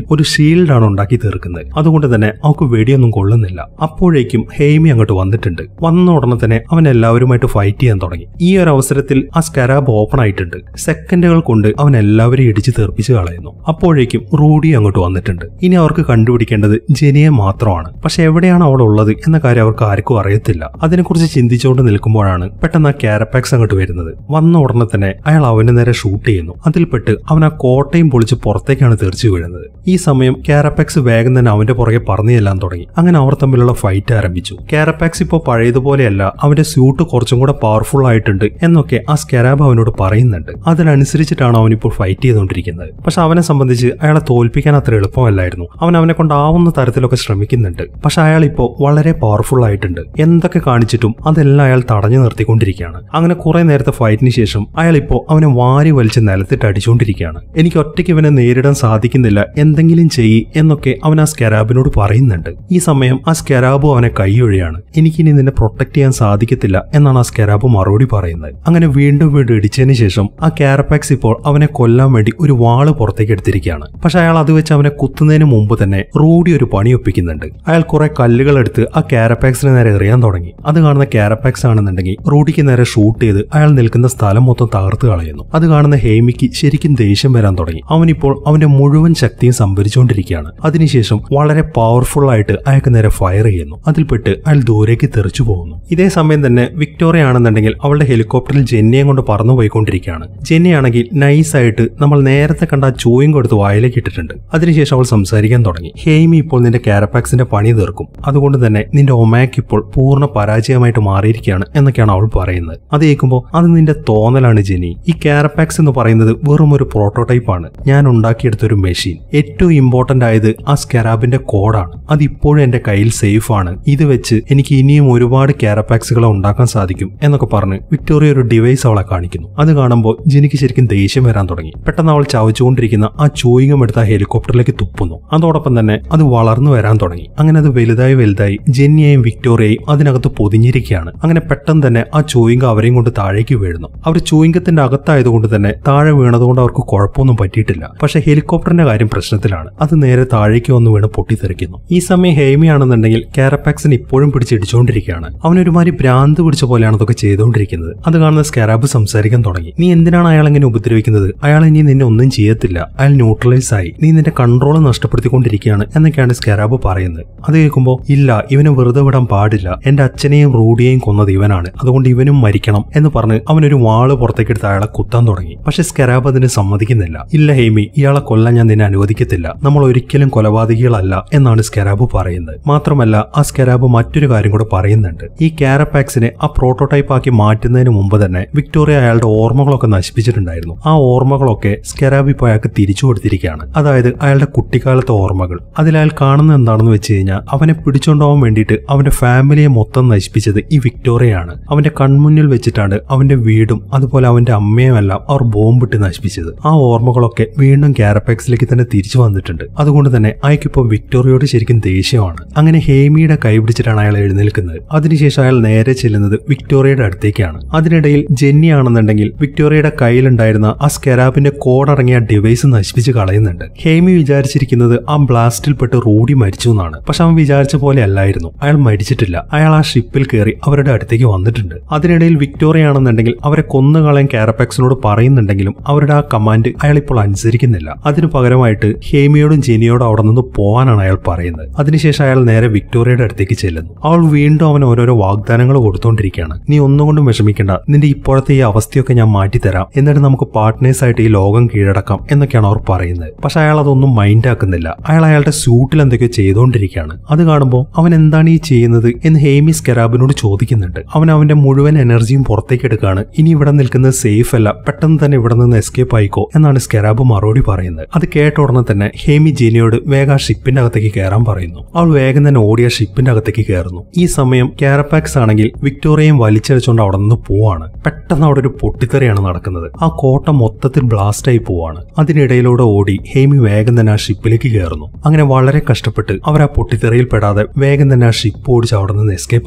ഒരു ഷീൽഡാണ് ഉണ്ടാക്കി തീർക്കുന്നത്. അതുകൊണ്ട് തന്നെ അവൾക്ക് വെടിയൊന്നും കൊള്ളുന്നില്ല. അപ്പോഴേക്കും ഹെയ്മി അങ്ങോട്ട് വന്നിട്ടുണ്ട്. വന്ന ഉടനെ തന്നെ അവൻ എല്ലാവരുമായിട്ട് ഫൈറ്റ് ചെയ്യാൻ തുടങ്ങി. ഈ ഒരു അവസരത്തിൽ ആ സ്കരാബ് ഓപ്പൺ ആയിട്ടുണ്ട്. സെക്കൻഡുകൾ കൊണ്ട് അവൻ എല്ലാവരെയും ഇടിച്ച് തീർപ്പിച്ച് കളയുന്നു. അപ്പോഴേക്കും റൂഡി അങ്ങോട്ട് വന്നിട്ടുണ്ട്. ഇനി അവർക്ക് കണ്ടുപിടിക്കേണ്ടത് ജെനിയെ മാത്രമാണ്. പക്ഷെ എവിടെയാണ് അവൾ ഉള്ളത് എന്ന കാര്യം അവർക്ക് ആർക്കും അറിയത്തില്ല. അതിനെക്കുറിച്ച് ചിന്തിച്ചുകൊണ്ട് നിൽക്കുമ്പോഴാണ് പെട്ടെന്ന് ആ കാരപ്പാക്സ് അങ്ങോട്ട് വരുന്നത്. വന്ന ഉടനെ തന്നെ അയാൾ അവന് നേരെ ഷൂട്ട് ചെയ്യുന്നു. അതിൽപ്പെട്ട് അവൻ ആ കോട്ടയും പൊളിച്ച് പുറത്തേക്കാണ് തെറിച്ചു വീഴുന്നത്. ഈ സമയം കാരപ്പാക്സ് വേഗം തന്നെ അവന്റെ പുറകെ പറന്നു ചെല്ലാൻ തുടങ്ങി. അങ്ങനെ അവർ തമ്മിലുള്ള ഫൈറ്റ് ആരംഭിച്ചു. കാരപ്പാക്സ് ഇപ്പോൾ പഴയതുപോലെയല്ല, അവന്റെ സ്യൂട്ട് കുറച്ചും കൂടെ പവർഫുൾ ആയിട്ടുണ്ട് എന്നൊക്കെ ആ സ്കരാബ് അവനോട് പറയുന്നുണ്ട്. അതിനനുസരിച്ചിട്ടാണ് അവനിപ്പോൾ ഫൈറ്റ് ചെയ്തുകൊണ്ടിരിക്കുന്നത്. പക്ഷെ അവനെ സംബന്ധിച്ച് അയാളെ തോൽപ്പിക്കാൻ അത്ര എളുപ്പമല്ലായിരുന്നു. അവൻ അവനെ കൊണ്ടാവുന്ന തരത്തിലൊക്കെ ശ്രമിക്കുന്നുണ്ട്. പക്ഷെ അയാൾ ഇപ്പോൾ വളരെ പവർഫുൾ ആയിട്ടുണ്ട്. എന്തൊക്കെ കാണിച്ചിട്ടും അതെല്ലാം അയാൾ തടഞ്ഞു നിർത്തിക്കൊണ്ടിരിക്കുകയാണ്. അങ്ങനെ കുറെ നേരത്തെ ഫൈറ്റിന് ശേഷം അയാൾ ഇപ്പോൾ അവനെ വാരി വലിച്ച് നിലത്തിട്ട് അടിച്ചുകൊണ്ടിരിക്കുകയാണ്. എനിക്ക് ഒറ്റയ്ക്ക് ഇവനെ നേരിടാൻ സാധിക്കുന്നില്ല, എന്തെങ്കിലും ചെയ്യ് എന്നൊക്കെ അവൻ ആ സ്കരാബിനോട് പറയുന്നുണ്ട്. ഈ സമയം ആ സ്കരാബ് അവനെ കൈയൊഴിയാണ്. എനിക്കിനി നിന്നെ പ്രൊട്ടക്ട് ചെയ്യാൻ സാധിക്കത്തില്ല എന്നാണ് ആ സ്കരാബ് മറുപടി പറയുന്നത്. അങ്ങനെ വീണ്ടും വീണ്ടും ഇടിച്ചതിന് ശേഷം ആ കാരപ്പാക്സ് ഇപ്പോൾ അവനെ കൊല്ലാൻ വേണ്ടി ഒരു വാള് പുറത്തേക്ക് എടുത്തിരിക്കുകയാണ്. പക്ഷെ അയാൾ അത് വെച്ച് അവനെ കുത്തുന്നതിന് മുമ്പ് തന്നെ റൂഡി ഒരു പണി ഒപ്പിക്കുന്നുണ്ട്. അയാൾ കുറെ കല്ലുകൾ എടുത്ത് ആ കാരപ്പാക്സിന് നേരെ എറിയാൻ തുടങ്ങി. അത് കാണുന്ന കാരപ്പാക്സ് ആണെന്നുണ്ടെങ്കിൽ റൂഡിക്ക് നേരെ ഷൂട്ട് ചെയ്ത് അയാൾ നിൽക്കുന്ന സ്ഥലം മൊത്തം തകർത്ത് കളയുന്നു. അത് കാണുന്ന ഹെയ്മിക്ക് ശരിക്കും ദേഷ്യം വരാൻ തുടങ്ങി. അവനിപ്പോൾ അവന്റെ മുഴുവൻ ശക്തിയും സംഭരിച്ചുകൊണ്ടിരിക്കുകയാണ്. അതിനുശേഷം വളരെ പവർഫുൾ ആയിട്ട് അയാൾക്ക് നേരെ ഫയർ ചെയ്യുന്നു. അതിൽപ്പെട്ട് അയാൾ ദൂരേക്ക് തെറിച്ചു പോകുന്നു. ഇതേ സമയം തന്നെ വിക്ടോറിയ ആണെന്നുണ്ടെങ്കിൽ അവളുടെ ഹെലികോപ്റ്ററിൽ ജെന്നിയെ കൊണ്ട് പറന്നു പോയിക്കൊണ്ടിരിക്കുകയാണ്. ജെന്നി ആണെങ്കിൽ നൈസായിട്ട് നമ്മൾ നേരത്തെ കണ്ട ആ ചൂയും കൊടുത്ത് വായിലേക്ക് ഇട്ടിട്ടുണ്ട്. അതിനുശേഷം അവൾ സംസാരിക്കാൻ തുടങ്ങി. ഹെയ്മി ഇപ്പോൾ നിന്റെ കാരപ്പാക്സിന്റെ പണി തീർക്കും, അതുകൊണ്ട് തന്നെ നിന്റെ ഒമാക്ക് ഇപ്പോൾ പൂർണ്ണ പരാജയമായിട്ട് മാറിയിരിക്കുകയാണ് എന്നൊക്കെയാണ് അവൾ പറയുന്നത്. അത് കേൾക്കുമ്പോൾ അത് നിന്റെ തോന്നലാണ് ജെന്നി. ഈ കാരപ്പാക്സ് എന്ന് പറയുന്നത് വെറും ഒരു പ്രോട്ടോടൈപ്പ് ആണ്, ഞാൻ ഉണ്ടാക്കിയെടുത്ത ഒരു മെഷീൻ. ഏറ്റവും ഇമ്പോർട്ടന്റ് ആയത് ആ സ്കരാബിന്റെ കോഡാണ്. അത് ഇപ്പോഴും എന്റെ കയ്യിൽ സേഫ് ആണ്. ഇത് വെച്ച് എനിക്ക് ഇനിയും ഒരുപാട് കാരപ്പാക്സുകളെ ഉണ്ടാക്കാൻ സാധിക്കും എന്നൊക്കെ പറഞ്ഞ് വിക്ടോറിയ ഒരു ഡിവൈസ് അവളെ കാണിക്കുന്നു. അത് കാണുമ്പോൾ ജെനിക്ക് ശരിക്കും ദേഷ്യം വരാൻ തുടങ്ങി. പെട്ടെന്ന് അവൾ ചവച്ചുകൊണ്ടിരിക്കുന്ന ആ ചൂയിങ്ങം എടുത്ത ഹെലികോപ്റ്ററിലേക്ക് തുപ്പുന്നു. അതോടൊപ്പം തന്നെ അത് വളർന്നു വരാൻ തുടങ്ങി. അങ്ങനെ അത് വലുതായി വലുതായി ജെന്നിയെയും വിക്ടോറിയയും അതിനകത്ത് പൊതിഞ്ഞിരിക്കുകയാണ്. അങ്ങനെ പെട്ടെന്ന് തന്നെ ആ ചൂയിങ്ക അവരെയും കൊണ്ട് താഴേക്ക് വീഴുന്നു. അവർ ചൂയിങ്കത്തിന്റെ അകത്തായതുകൊണ്ട് തന്നെ താഴെ വീണതുകൊണ്ട് അവർക്ക് കുഴപ്പമൊന്നും പറ്റിയിട്ടില്ല. പക്ഷെ ഹെലികോപ്റ്ററിന്റെ കാര്യം പ്രശ്നത്തിലാണ്. അത് നേരെ താഴേക്ക് വന്ന് വീണ് പൊട്ടിത്തെറിക്കുന്നു. ഈ സമയം ഹെയ്മി ആണെന്നുണ്ടെങ്കിൽ കാരപ്പാക്സിന് ഇപ്പോഴും പിടിച്ചിടിച്ചുകൊണ്ടിരിക്കുകയാണ്. അവനൊരുമാതിരി ഭ്രാന്ത് പിടിച്ച പോലെയാണ് അതൊക്കെ ചെയ്തുകൊണ്ടിരിക്കുന്നത്. അത് കാണുന്ന സ്കരാബ് സംസാരിക്കാൻ തുടങ്ങി. നീ എന്തിനാണ് അയാൾ ഇങ്ങനെ ഉപദ്രവിക്കുന്നത്? അയാൾ ഇനി നിന്നെ ഒന്നും ചെയ്യത്തില്ല, അയാൾ ന്യൂട്രലൈസ് ആയി, നീ നിന്റെ കൺട്രോൾ നഷ്ടപ്പെടുത്തിക്കൊണ്ടിരിക്കുകയാണ് എന്നൊക്കെയാണ് സ്കരാബ് പറയുന്നത്. അത് കേൾക്കുമ്പോൾ ഇല്ല, ഇവനെ വെറുതെ വിടാൻ പാടില്ല, എന്റെ അച്ഛനെയും റൂഡിയെയും കൊന്നത് ഇവനാണ്, അതുകൊണ്ട് ഇവനും മരിക്കണം എന്ന് പറഞ്ഞ് അവനൊരു വാള് പുറത്തേക്ക് എടുത്ത് അയാളെ കുത്താൻ തുടങ്ങി. പക്ഷെ സ്കരാബ് അതിന് സമ്മതിക്കുന്നില്ല. ഇല്ല ഹെയ്മി, ഇയാളെ കൊല്ലാൻ ഞാൻ നിന്നെ അനുവദിക്കത്തില്ല, നമ്മൾ ഒരിക്കലും കൊലപാതകികളല്ല എന്നാണ് സ്കരാബ് പറയുന്നത്. മാത്രമല്ല ആ സ്കരാബ് മറ്റൊരു കാര്യം കൂടെ പറയുന്നുണ്ട്. ഈ കാരപ്പാക്സിനെ ആ പ്രോട്ടോടൈപ്പ് ആക്കി മാറ്റുന്നതിന് മുമ്പ് തന്നെ വിക്ടോറിയ അയാളുടെ ഓർമ്മകളൊക്കെ നശിപ്പിച്ചിട്ടുണ്ടായിരുന്നു. ആ ഓർമ്മകളൊക്കെ സ്കരാബ് ഇപ്പോൾ അയാൾക്ക് തിരിച്ചു കൊടുത്തിരിക്കുകയാണ്. അതായത് അയാളുടെ കുട്ടിക്കാലത്തെ ഓർമ്മകൾ. അതിൽ അയാൾ കാണുന്നത് എന്താണെന്ന് വെച്ച് കഴിഞ്ഞാൽ അവനെ പിടിച്ചുകൊണ്ടുപോകാൻ വേണ്ടിയിട്ട് അവന്റെ ഫാമിലിയെ മൊത്തം നശിപ്പിച്ചത് ഈ വിക്ടോറിയയാണ്. അവന്റെ കൺമുന്നിൽ വെച്ചിട്ടാണ് അവന്റെ വീടും അതുപോലെ അവന്റെ അമ്മയും എല്ലാം അവർ ബോംബിട്ട് നശിപ്പിച്ചത്. ആ ഓർമ്മകളൊക്കെ വീണ്ടും കാരപ്പാക്സിലേക്ക് തന്നെ തിരിച്ചു വന്നിട്ടുണ്ട്. അതുകൊണ്ട് തന്നെ അയാൾക്കിപ്പോൾ വിക്ടോറിയോട് ശരിക്കും ദേഷ്യമാണ്. അങ്ങനെ ഹെയ്മിയുടെ കൈ പിടിച്ചിട്ടാണ് അയാൾ എഴുന്നേൽക്കുന്നത്. അതിനുശേഷം അയാൾ നേരെ ചെല്ലുന്നത് വിക്ടോറിയയുടെ അടുത്തേക്കാണ്. അതിനിടയിൽ ജെന്നി ആണെന്നുണ്ടെങ്കിൽ വിക്ടോറിയയുടെ കയ്യിലുണ്ടായിരുന്ന ആ സ്കരാബിന്റെ കോഡ് അടങ്ങിയ ഡിവൈസ് നശിപ്പിച്ച് കളയുന്നുണ്ട്. ഹെയ്മി വിചാരിച്ചിരിക്കുന്നത് ആ ബ്ലാസ്റ്റിൽ പെട്ട് റൂഡി മരിച്ചു എന്നാണ്. പക്ഷെ അവൻ വിചാരിച്ച പോലെ അല്ലായിരുന്നു. അയാൾ മരിച്ചിട്ടില്ല. അയാൾ ആ ഷിപ്പിൽ കയറി അവരുടെ അടുത്തേക്ക് വന്നിട്ടുണ്ട്. അതിനിടയിൽ വിക്ടോറിയ ആണെന്നുണ്ടെങ്കിൽ അവരെ കൊന്നുകളയാൻ കാരപ്പാക്സിനോട് പറയുന്നുണ്ടെങ്കിലും അവരുടെ ആ കമാൻഡ് അയാൾ ഇപ്പോൾ അനുസരിക്കുന്നില്ല. അതിനു പകരമായിട്ട് ഹെയ്മിയോടും ജെനിയോടും അവിടെ നിന്ന് പോവാനാണ് അയാൾ പറയുന്നത്. അതിനുശേഷം അയാൾ നേരെ വിക്ടോറിയയുടെ അടുത്തേക്ക് ചെല്ലുന്നു. അവൾ വീണ്ടും അവൻ ഓരോരോ വാഗ്ദാനങ്ങൾ കൊടുത്തോണ്ടിരിക്കുകയാണ്. നീ ഒന്നുകൊണ്ടും വിഷമിക്കേണ്ട, നിന്റെ ഇപ്പോഴത്തെ ഈ അവസ്ഥയൊക്കെ ഞാൻ മാറ്റിത്തരാം, എന്നിട്ട് നമുക്ക് പാർട്ട്നേഴ്സ് ആയിട്ട് ഈ ലോകം കീഴടക്കാം എന്നൊക്കെയാണ് അവർ പറയുന്നത്. പക്ഷെ അയാൾ അതൊന്നും മൈൻഡ് ആക്കുന്നില്ല. അയാൾ അയാളുടെ സ്യൂട്ടിൽ എന്തൊക്കെയോ ചെയ്തുകൊണ്ടിരിക്കുകയാണ്. അത് കാണുമ്പോൾ അവൻ എന്താണ് ഈ ചെയ്യുന്നത് എന്ന് ഹെയ്മി സ്കരാബിനോട് ചോദിക്കുന്നുണ്ട്. അവൻ അവന്റെ മുഴുവൻ എനർജിയും പുറത്തേക്ക് എടുക്കുകയാണ്. ഇനി ഇവിടെ നിൽക്കുന്നത് സേഫ് അല്ല, പെട്ടെന്ന് തന്നെ ഇവിടെ നിന്ന് എസ്കേപ്പ് ആയിക്കോ എന്നാണ് സ്കരാബ് മറുപടി പറയുന്നത്. അത് കേട്ട ഉടനെ തന്നെ ഹെയ്മി ജെനിയോട് വേഗം ആ ഷിപ്പിന്റെ അകത്തേക്ക് കയറാൻ പറയുന്നു. അവൾ വേഗം തന്നെ ഓടിയ ഷിപ്പിന്റെ അകത്തേക്ക് കയറുന്നു. ഈ സമയം കാരപ്പാക്സ് ആണെങ്കിൽ വിക്ടോറിയയും വലിച്ചടിച്ചുകൊണ്ട് അവിടെ നിന്ന് പോവാണ്. പെട്ടെന്ന് അവിടെ ഒരു പൊട്ടിത്തെറിയാണ് നടക്കുന്നത്. ആ കോട്ട മൊത്തത്തിൽ ബ്ലാസ്റ്റ് ആയി പോവാണ്. അതിനിടയിലൂടെ ഓടി ഹെയ്മി വേഗം തന്നെ ആ ഷിപ്പിലേക്ക് കയറുന്നു. അങ്ങനെ വളരെ കഷ്ടപ്പെട്ട് അവർ ആ പൊട്ടിത്തെറിയിൽ പെടാതെ വേഗം തന്നെ ആ ഷിപ്പ് ഓടിച്ച് അവിടെ നിന്ന് എസ്കേപ്പ് ആവാണ്.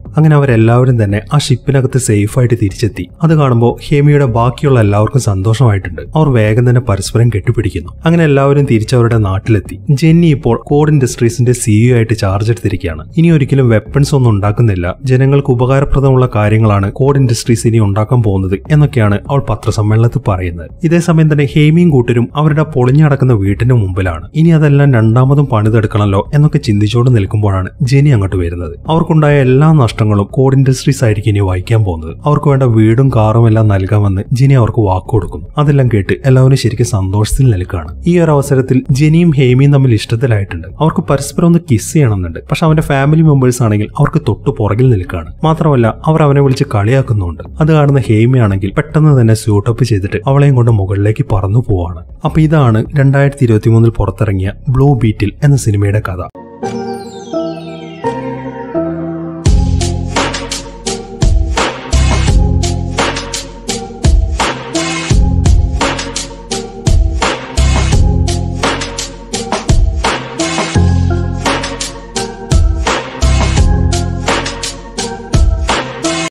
അങ്ങനെ അവരെല്ലാവരും തന്നെ ആ ഷിപ്പിനകത്ത് സേഫ് ആയിട്ട് തിരിച്ചെത്തി. അത് കാണുമ്പോൾ ഹേമിയുടെ ബാക്കിയുള്ള എല്ലാവർക്കും സന്തോഷമായിട്ടുണ്ട്. അവർ വേഗം തന്നെ പരസ്പരം കെട്ടിപ്പിടിക്കുന്നു. അങ്ങനെ എല്ലാവരും തിരിച്ചവരുടെ നാട്ടിലെത്തി. ജെന്നി ഇപ്പോൾ കോഡ് ഇൻഡസ്ട്രീസിന്റെ സിഇഒ ആയിട്ട് ചാർജ് എടുത്തിരിക്കുകയാണ്. ഇനി ഒരിക്കലും വെപ്പൺസ് ഒന്നും ഉണ്ടാക്കുന്നില്ല, ജനങ്ങൾക്ക് ഉപകാരപ്രദമുള്ള കാര്യങ്ങളാണ് കോഡ് ഇൻഡസ്ട്രീസ് ഇനി ഉണ്ടാക്കാൻ പോകുന്നത് എന്നൊക്കെയാണ് അവൾ പത്രസമ്മേളനത്തിൽ പറയുന്നത്. ഇതേസമയം തന്നെ ഹേമിയും കൂട്ടരും അവരുടെ പൊളിഞ്ഞടക്കുന്ന വീട്ടിന്റെ മുമ്പിലാണ്. ഇനി അതെല്ലാം രണ്ടാമതും പണിതെടുക്കണമല്ലോ എന്നൊക്കെ ചിന്തിച്ചോണ്ട് നിൽക്കുമ്പോഴാണ് ജെന്നി അങ്ങോട്ട് വരുന്നത്. അവർക്കുണ്ടായ എല്ലാ നഷ്ടങ്ങളും കോഡ് ഇൻഡസ്ട്രീസ് ആയിരിക്കും ഇനി വഹിക്കാൻ പോകുന്നത്. അവർക്ക് വേണ്ട വീടും കാറും എല്ലാം നൽകാമെന്ന് ജെന്നി അവർക്ക് വാക്ക് കൊടുക്കുന്നു. അതെല്ലാം കേട്ട് എല്ലാവരും ശരിക്കും സന്തോഷത്തിൽ നിൽക്കുകയാണ്. ഈ ഒരു അവസരത്തിൽ ജെനിയും ഹേമിയും തമ്മിൽ ഇഷ്ടത്തിലായിട്ടുണ്ട്. അവർക്ക് പരസ്പരം ഒന്ന് കിസ് ചെയ്യണമെന്നുണ്ട്. പക്ഷെ അവന്റെ ഫാമിലി മെമ്പേഴ്സ് ആണെങ്കിൽ അവർക്ക് തൊട്ടു പുറകിൽ നിൽക്കുകയാണ്. മാത്രമല്ല അവർ അവനെ വിളിച്ച് കളിയാക്കുന്നുണ്ട്. അത് കാണുന്ന ഹേമി ആണെങ്കിൽ പെട്ടെന്ന് തന്നെ സ്യൂട്ടപ്പ് ചെയ്തിട്ട് അവളെയും കൊണ്ട് മുകളിലേക്ക് പറന്നു പോവാണ്. അപ്പൊ ഇതാണ് രണ്ടായിരത്തി ഇരുപത്തി മൂന്നിൽ പുറത്തിറങ്ങിയ ബ്ലൂ ബീറ്റിൽ എന്ന സിനിമയുടെ കഥ.